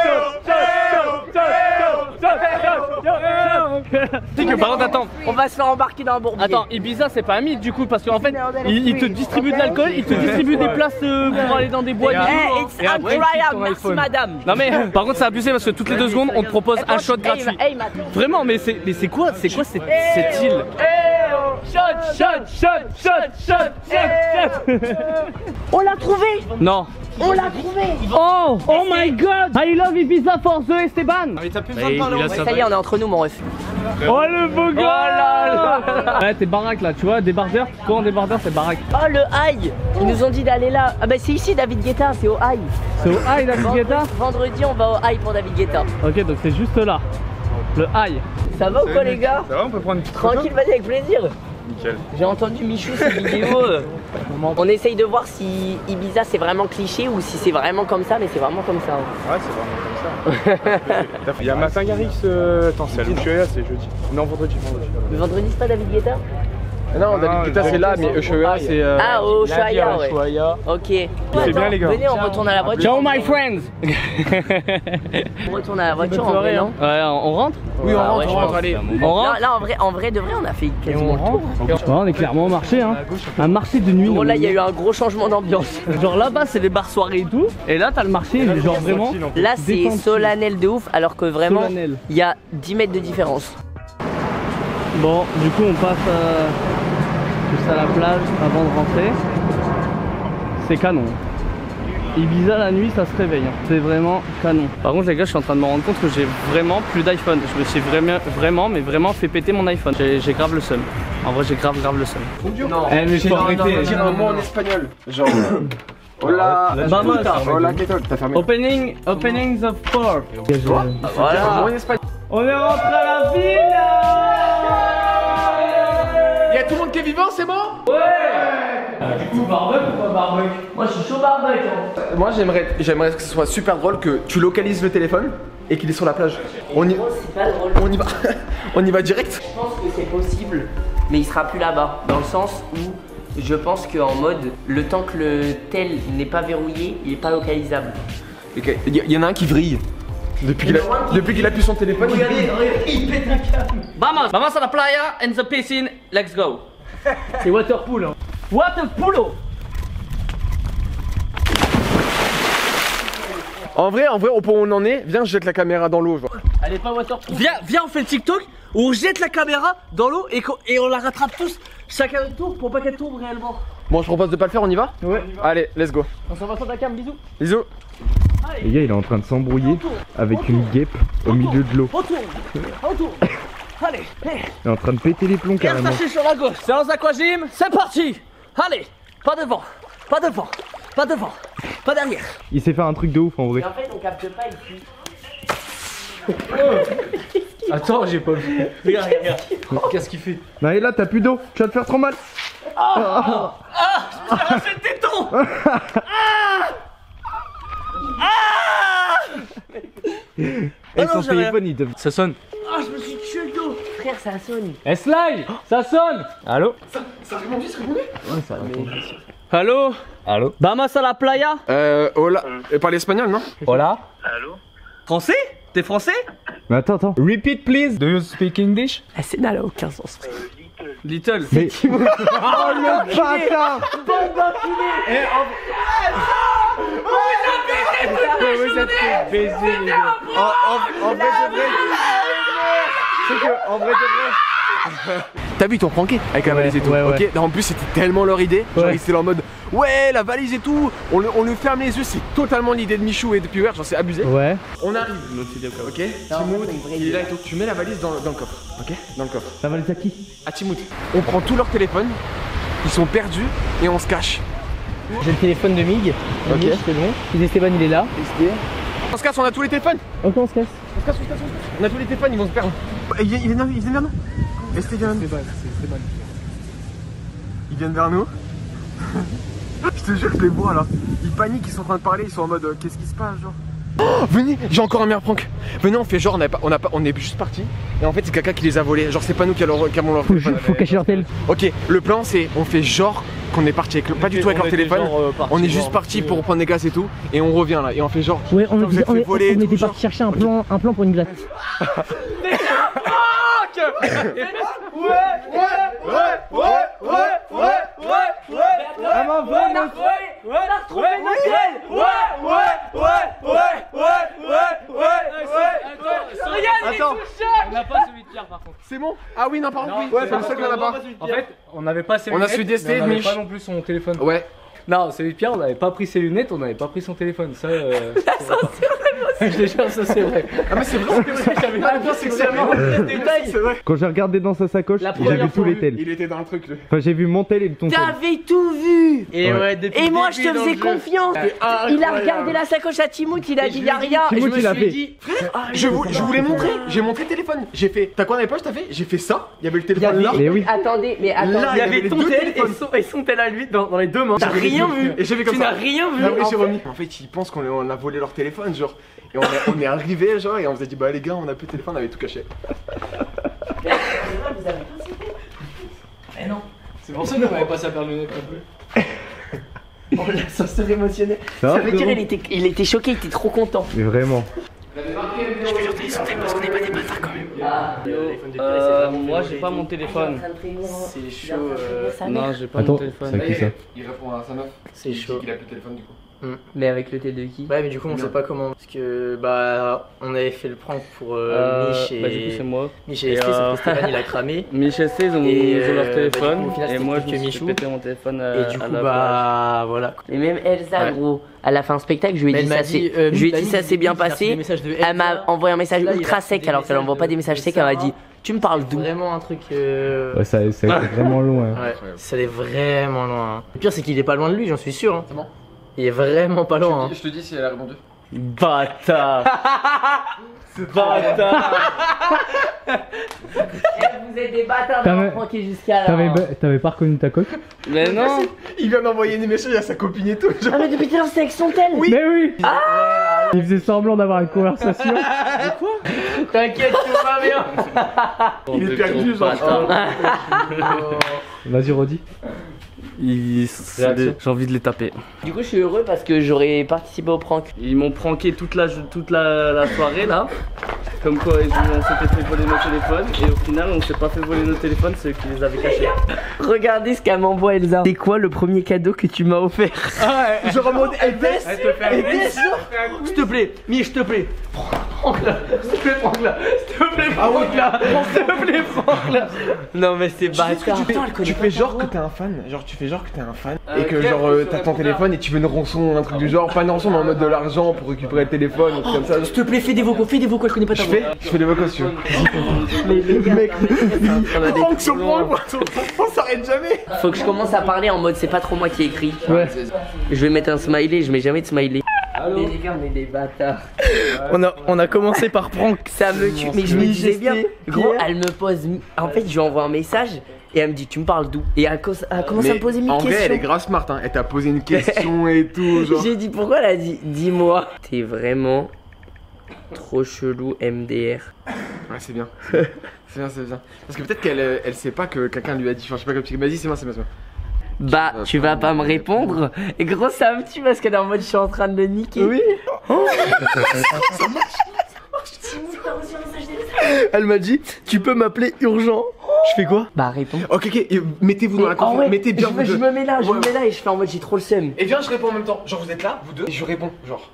par contre, attends, On va se faire embarquer dans un bourbier. attends, Ibiza c'est pas un mythe du coup parce qu'en fait il te distribue de l'alcool, il te distribue des places pour aller dans des boîtes. Hey, it's incroyable, merci madame. Non mais par contre c'est abusé parce que toutes les 2 secondes on te propose un shot gratuit. Hey, madame. Vraiment mais c'est quoi cette île? Shot, shot, Shot, shot, shot, shot. On l'a trouvé. Non. On l'a trouvé. Oh my god, I love Ibiza for the Esteban. Ouais, ça y est, on est entre nous mon ref. Oh le beau gars. Ouais, t'es baraque là, tu vois, débardeur. Quand on débardeur c'est baraque. Oh le high. Ils nous ont dit d'aller là. Ah bah c'est ici David Guetta, c'est au high. C'est au high David Guetta? Vendredi on va au high pour David Guetta. Ok, donc c'est juste là. Le high. Ça va ou quoi les gars? Ça va, on peut prendre une petite Tranquille, vas-y avec plaisir. Nickel. J'ai entendu Michou cette vidéo. On essaye de voir si Ibiza c'est vraiment cliché ou si c'est vraiment comme ça, mais c'est vraiment comme ça. Ouais, c'est vraiment comme ça. Il y a Matin Garrix, attends, c'est à l'Ushuaïa, c'est jeudi. Non, vendredi. Le vendredi c'est pas David Guetta? Non, David Guetta c'est là, mais Ushuaïa c'est. Ah, au Ushuaïa, ouais. Ok. C'est bien les gars. Venez, on retourne à la voiture. Ciao my friends. On retourne à la voiture en vrai, non? Ouais, on rentre? Oui, on rentre, ouais, on rentre, allez. On rentre? Là, en vrai de vrai, on a fait quasiment le tour. Ouais, on est clairement au marché, hein. Un marché de nuit. Bon, là, il y a eu un gros changement d'ambiance. Genre là-bas, c'est des bars soirées et tout. Et là, t'as le marché, genre vraiment. Là, c'est détendu. solennel de ouf, alors que vraiment, Solennel. il y a 10 mètres de différence. Bon, du coup, on passe juste à la plage avant de rentrer. C'est canon. Ibiza la nuit, ça se réveille. C'est vraiment canon. Par contre, les gars, je suis en train de me rendre compte que j'ai vraiment plus d'iPhone. Je me suis vraiment fait péter mon iPhone. J'ai grave le seum. En vrai, j'ai grave le seum. Non, mais faut arrêter. Dire un mot en espagnol. Genre. Hola, Vamos. hola, qu'est-ce que t'as fermé? Opening the port. Voilà. En espagnol. On est rentré à la ville. Y'a tout le monde qui est vivant, c'est bon? Du coup, barbecue ou pas barbecue? Moi, je suis chaud barbecue. Moi j'aimerais que ce soit super drôle que tu localises le téléphone et qu'il est sur la plage. On y C'est pas drôle. va. On y va direct. Je pense que c'est possible mais il sera plus là-bas. Dans le sens où je pense qu'en mode, le temps que le tel n'est pas verrouillé, il est pas localisable. Ok, il y en a un qui vrille. Depuis qu'il a plus son téléphone. Regardez, il pète la cam. Vamos à la playa and the piscine, let's go. C'est waterpool. Hein. Waterpoolo. En vrai, au point où on en est, viens, je jette la caméra dans l'eau. Elle est pas waterpool. Viens, on fait le TikTok où on jette la caméra dans l'eau et on la rattrape tous chacun notre tour pour pas qu'elle tombe réellement. Bon, je propose de pas le faire, on y va? Ouais. Allez, let's go. On s'en va sur la cam, bisous. Bisous. Le gars, il est en train de s'embrouiller avec une guêpe au milieu de l'eau. Retourne. Allez, Il est en train de péter les plombs carrément. sachez sur la gauche. Séance aquagym, c'est parti. Allez, pas devant, pas derrière. Il sait faire un truc de ouf en vrai. Mais en fait, on capte pas ici. Attends, j'ai pas vu. Regarde. Qu'est-ce qu'il fait? Non, et là, t'as plus d'eau, tu vas te faire trop mal. C'est le téton. Et son téléphone, il te... Ça sonne. Oh, je me suis tué le dos. Frère, ça sonne. Sly, ça sonne. Allô? Ça répondit, ça répondait? Ouais, ça répond. Allô? Allô? Vamos à la playa? Hola. Parle espagnol, non? Hola? Français? T'es français? Mais attends. Repeat please. Do you speak English? La scène n'a aucun sens. Little. Mais... oh le bâtard! Vous êtes fait baiser les gars. En vrai de vrai. C'est que, en vrai de vrai. T'as vu, ils t'ont pranké avec la valise et tout. Ok, en plus c'était tellement leur idée. Genre ils étaient là en mode ouais, la valise et tout. On lui ferme les yeux, c'est totalement l'idée de Michou et de Puer, genre c'est abusé. Ouais. On arrive. Ok, Timout, il est là et tout. Tu mets la valise dans le coffre. Ok, dans le coffre. Ça va les à qui? À Timout. On prend tous leurs téléphones, ils sont perdus et on se cache. J'ai le téléphone de Mig. Ok. C'est bon. Esteban, il est là. On se casse, on a tous les téléphones. Ok, on se casse. On a tous les téléphones, ils vont se perdre. Il vient vers nous. Esteban. Ils viennent vers nous. Je te jure, je les vois là. Ils paniquent, ils sont en train de parler, ils sont en mode qu'est-ce qui se passe, genre. Oh, venez, j'ai encore un meilleur prank. Venez, on fait genre, on est juste parti. Et en fait, c'est quelqu'un qui les a volés. Genre, c'est pas nous qui avons leur téléphone. Faut cacher leur tel. Ok, le plan c'est on fait genre qu'on est parti avec pas du tout avec leur téléphone. On est juste parti pour prendre des glaces et tout. Et on revient là. Et on fait genre. Ouais, on était parti chercher un plan pour une glace. Attends, on n'a pas celui de Pierre par contre. C'est bon? Ah oui, non, pardon, oui. Ouais, c'est le seul qu'on a pas. En fait, on n'avait pas ses On a lunettes. celui d'Esté et de On n'avait Mich. pas non plus son téléphone. Ouais. Non, celui de Pierre, on n'avait pas pris ses lunettes, on n'avait pas pris son téléphone. Ça, je te jure, ça c'est vrai. Ah, mais c'est vrai, j'avais pas le c'est que c'est vrai. Quand j'ai regardé dans sa sacoche, j'ai vu tous les tels. Il était dans le truc, lui. Enfin, j'ai vu mon tel et ton tel. T'avais tout vu. Et ouais, Et moi je te faisais confiance. Il a regardé la sacoche à Timout, il a dit y'a rien. Et je me suis dit, Je voulais montrer, j'ai montré le téléphone. J'ai fait, t'as quoi dans les poches, t'as fait? J'ai fait ça, il y avait le téléphone là. Mais oui. Attendez, mais Là, attendez. Il y avait les ton deux tel téléphones. et son tel à lui dans les deux mains. T'as rien vu. Et j'ai fait comme Tu ça. n'as rien vu. Après, j'ai remis. En fait, ils pensent qu'on a volé leur téléphone, genre. Et on est arrivé, genre, et on s'est dit, bah les gars, on a plus de téléphone, on avait tout caché. Mais non. C'est pour ça qu'on n'avait pas sa paire de lunettes non plus. Oh l'ascenseur émotionnel. Ça va, Ça veut dire frérot il était choqué, il était trop content. Mais vraiment. Moi j'ai pas mon téléphone. C'est chaud. Non, j'ai pas Attends, mon téléphone. c'est qui ça? Il répond à sa meuf. C'est chaud. Il a plus de téléphone du coup. Mais avec le tel de qui? Ouais, mais du coup, on sait pas comment. Parce que, bah, on avait fait le prank pour Mich et. Bah, du coup, c'est moi. Mich et Esté, sauf que Stéphane il a cramé. Mich et Esté, ils ont Et, usé leur bah, téléphone. du coup, au final, Et c'était moi, plus je que me suis Michou. pété mon téléphone Et du à coup, la bah, voilà. Et même Elsa, gros, elle a fait un spectacle, je lui ai Mais dit elle m'a ça dit, c'est- je lui ai dit Mimi, ça s'est bien il a reçu passé. des messages de Elle m'a Elsa. envoyé un message Là, il a ultra reçu sec des alors qu'elle messages envoie pas de des messages secs. Sarah. Elle m'a dit tu me parles d'où? Vraiment un truc. Ouais, ça a été vraiment loin. Ouais, ça est vraiment loin. Le pire, c'est qu'il est pas loin de lui, j'en suis sûr. C'est bon. Il est vraiment pas loin. Je te dis si elle a répondu. Bâtard. Bâtard. Vous êtes des bâtards T'avais- d'avoir pranké jusqu'à là. T'avais pas reconnu ta coque? Mais non. Il vient d'envoyer des messages à sa copine et tout. Genre. Ah mais depuis tout à l'heure c'était avec son tel. Mais oui! Il faisait semblant d'avoir une conversation. T'inquiète, tout va bien. Il est perdu, genre. Vas-y, redis. J'ai envie de les taper. Du coup, je suis heureux parce que j'aurais participé au prank. Ils m'ont pranké toute la soirée là. Comme quoi on s'était fait voler nos téléphones. Et au final, on s'est pas fait voler nos téléphones, c'est eux qui les avaient cachés. Regardez ce qu'elle m'envoie, Elsa. C'est quoi le premier cadeau que tu m'as offert? Genre en mode Elvis. S'il te plaît, Mich, s'il te plaît. Prends-la. S'il te plaît, prends-la. S'il te plaît, prends-la. S'il te plaît, prends-la. Non, mais c'est bâtard. Tu fais genre que t'es un fan. Genre, tu fais genre que t'es un fan. Et que genre t'as ton téléphone et tu veux une rançon, un truc du genre. Pas une rançon, mais en mode de l'argent pour récupérer le téléphone, un truc comme ça. S'il te plaît, fais des vocaux, je connais pas ta voix. Je fais des vocaux si tu veux. Mais les gars, Mec, Franck sur Franck, on s'arrête jamais. faut que je commence à parler en mode c'est pas trop moi qui ai écrit. Ouais. Je vais mettre un smiley, je mets jamais de smiley. Mais les gars, on est des bâtards. On a commencé par prank. Ça me tue, mais je me disais bien. Gros, elle me pose. En fait, je lui envoie un message et elle me dit tu me parles d'où? Et elle commence à me poser 1000 questions. En vrai, elle est grave smart, hein. Elle t'a posé une question et tout. Genre. J'ai dit pourquoi? Elle a dit dis-moi. T'es vraiment trop chelou, MDR. Ouais, c'est bien. C'est bien. Parce que peut-être qu'elle sait pas que quelqu'un lui a dit. Enfin, je sais pas comme tu. Vas-y, c'est bien. Bah, tu vas pas me répondre. Et gros, ça me tue parce qu'elle est en mode je suis en train de le niquer. Oui. Elle m'a dit, tu peux m'appeler urgent. Je fais quoi? Bah, réponds. Ok, mettez-vous dans la confiance. Ouais, mettez bien vous deux. Je me mets là, et je fais en mode j'ai trop le seum. Et viens, je réponds en même temps. Genre, vous êtes là, vous deux, et je réponds. Genre.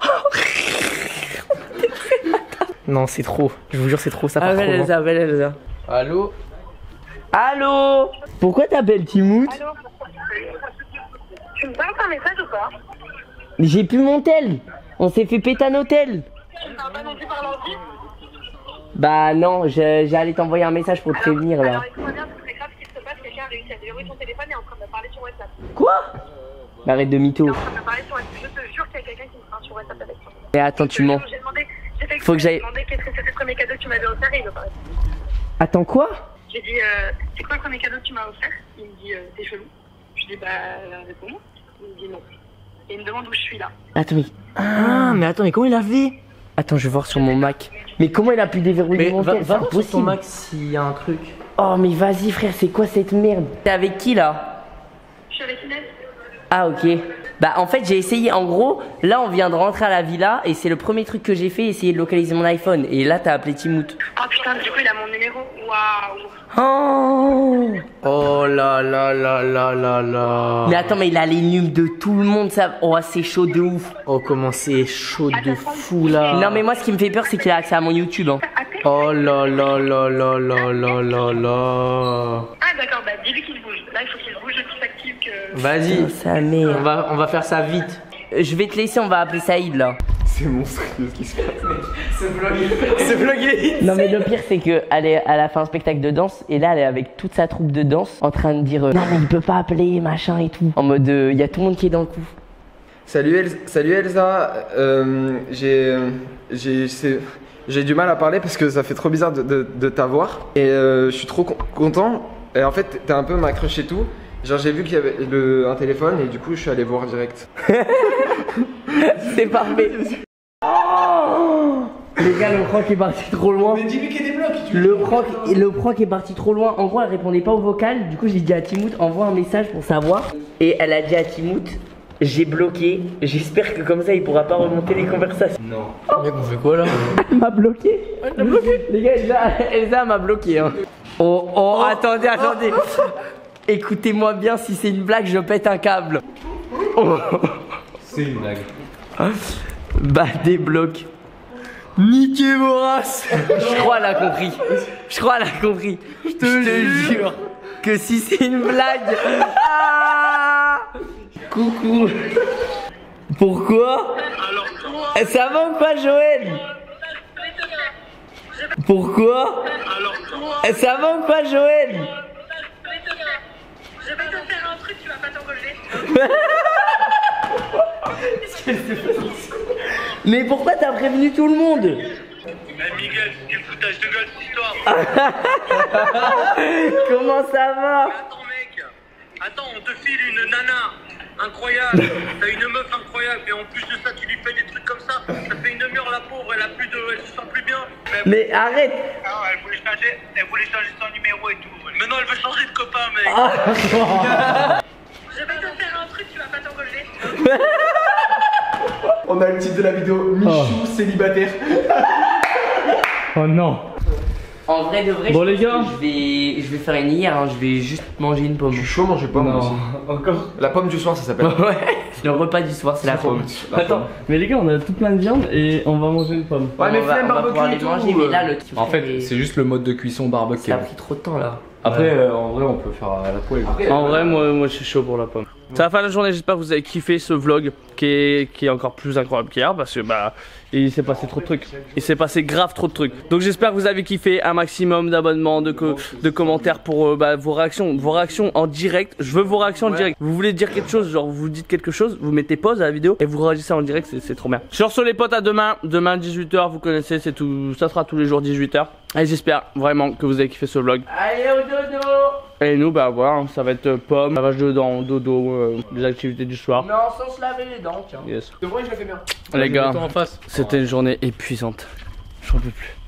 Non, c'est trop. Je vous jure, c'est trop. Ça part trop loin. Elsa. Allô? Allô? Pourquoi t'appelles Timout? Allô? Tu me parles un message ou pas? J'ai plus mon tel. On s'est fait péter un hôtel. Tu me parles pas non plus par l'ordi? Bah non, j'allais t'envoyer un message pour te prévenir là. Alors écoute-moi bien, ce serait grave ce qui se passe, quelqu'un a réussi à déverrouiller ton téléphone et est en train de me parler sur WhatsApp. Quoi? Bah arrête de mytho. Il est en train de me parler sur WhatsApp, je te jure qu'il y a quelqu'un qui me parle sur WhatsApp avec toi. Mais attends, tu mens. Faut que j'aille. J'ai demandé qu'est-ce que c'était le premier cadeau que tu m'avais offert et il veut pas répondre. Attends quoi? J'ai dit c'est quoi le premier cadeau que tu m'as offert? Il me dit t'es chelou. Je dis bah réponds-moi. Il me dit non. Et il me demande où je suis là. Attends mais attends mais comment il a fait? Attends, je vais voir sur mon Mac. Mais comment il a pu déverrouiller mon tel? Va voir sur ton Mac s'il y a un truc. Oh mais vas-y frère, c'est quoi cette merde? T'es avec qui là? Je suis avec Inès. Ah ok. Bah en fait j'ai essayé, en gros, là on vient de rentrer à la villa et c'est le premier truc que j'ai fait, essayer de localiser mon iPhone. Et là t'as appelé Timout. Oh putain, du coup il a mon numéro. Waouh. Oh là là là là là là. Mais attends, mais il a les nums de tout le monde, ça. Oh c'est chaud de ouf. Oh comment c'est chaud de fou là. Non mais moi ce qui me fait peur c'est qu'il a accès à mon YouTube hein. Oh là là là là là là là là. Ah d'accord, bah dis-lui qu'il bouge. Là il faut qu'il bouge, qu'il s'active que... Vas-y, sa mère. on va faire ça vite. Je vais te laisser, on va appeler Saïd là. C'est monstrueux ce qui se passe. C'est vlogué. Non mais le pire c'est que elle a fait un spectacle de danse et là elle est avec toute sa troupe de danse en train de dire non mais il peut pas appeler machin et tout. En mode il y a tout le monde qui est dans le coup. Salut Elsa, j'ai du mal à parler parce que ça fait trop bizarre de t'avoir et je suis trop content et en fait t'es un peu ma crush et tout. Genre j'ai vu qu'il y avait un téléphone et du coup je suis allé voir direct. C'est parfait. Oh les gars, le prank est parti trop loin. Mais dis-lui qu'il y a des blocs. Le prank est parti trop loin. En gros elle répondait pas au vocal. Du coup j'ai dit à Timout envoie un message pour savoir. Et elle a dit à Timout j'ai bloqué. J'espère que comme ça il pourra pas remonter les conversations. Non. Mec on fait quoi là? Elle m'a bloqué. Elle m'a bloqué. Les gars Elsa m'a bloqué hein. Oh attendez. Écoutez-moi bien, si c'est une blague, je pète un câble. Oh. C'est une blague. Bah, débloque. Niquez vos races. Je crois elle a compris. Je te jure que si c'est une blague. Ah coucou. Pourquoi? Ça va ou pas, Joël? Pourquoi? Ça va ou pas, Joël? Je vais te faire un truc, tu vas pas t'en relever. Mais pourquoi t'as prévenu tout le monde? Mais Miguel, c'est du foutage de gueule cette histoire. Comment ça va? Attends mec, attends, on te file une nana. incroyable. T'as une meuf incroyable. Et en plus de ça, tu lui fais des trucs comme ça. Ça fait une demi-heure, la pauvre, elle se sent plus bien. Mais arrête. Non, elle voulait changer son numéro et tout. Maintenant, elle veut changer de copain, mec. Je vais te faire un truc, tu vas pas t'envoler. On a le titre de la vidéo, Michou célibataire. Oh non. En vrai de vrai, bon, je les gars, je vais faire une hier, hein, je vais juste manger une pomme. Je suis chaud, manger pomme non. aussi. Encore. La pomme du soir, ça s'appelle. Ouais, le repas du soir, c'est la pomme. Attends, mais les gars, on a tout plein de viande et on va manger une pomme. Ouais, mais flemme on va pouvoir barbecue les et manger, tout. mais là, le En fait, c'est juste le mode de cuisson barbecue. ça a pris trop de temps là. Après, en vrai, on peut faire à la poêle. En vrai, moi je suis chaud pour la pomme. C'est la fin de la journée, j'espère que vous avez kiffé ce vlog qui est encore plus incroyable qu'hier parce que bah il s'est passé trop de trucs. Il s'est passé grave trop de trucs. Donc j'espère que vous avez kiffé, un maximum d'abonnements, de commentaires pour vos réactions en direct. Je veux vos réactions en direct. Vous voulez dire quelque chose, genre vous dites quelque chose, vous mettez pause à la vidéo et vous réagissez en direct, c'est trop bien. Sur ce les potes, à demain 18h, vous connaissez, c'est tout, ça sera tous les jours 18h. Et j'espère vraiment que vous avez kiffé ce vlog. Allez au dodo. Et nous bah voilà, ça va être pomme, lavage de dents, dodo, les activités du soir. Non, sans se laver les dents, tiens. Yes. De vrai, je le fais bien. Les gars, en face. c'était une journée épuisante. J'en peux plus.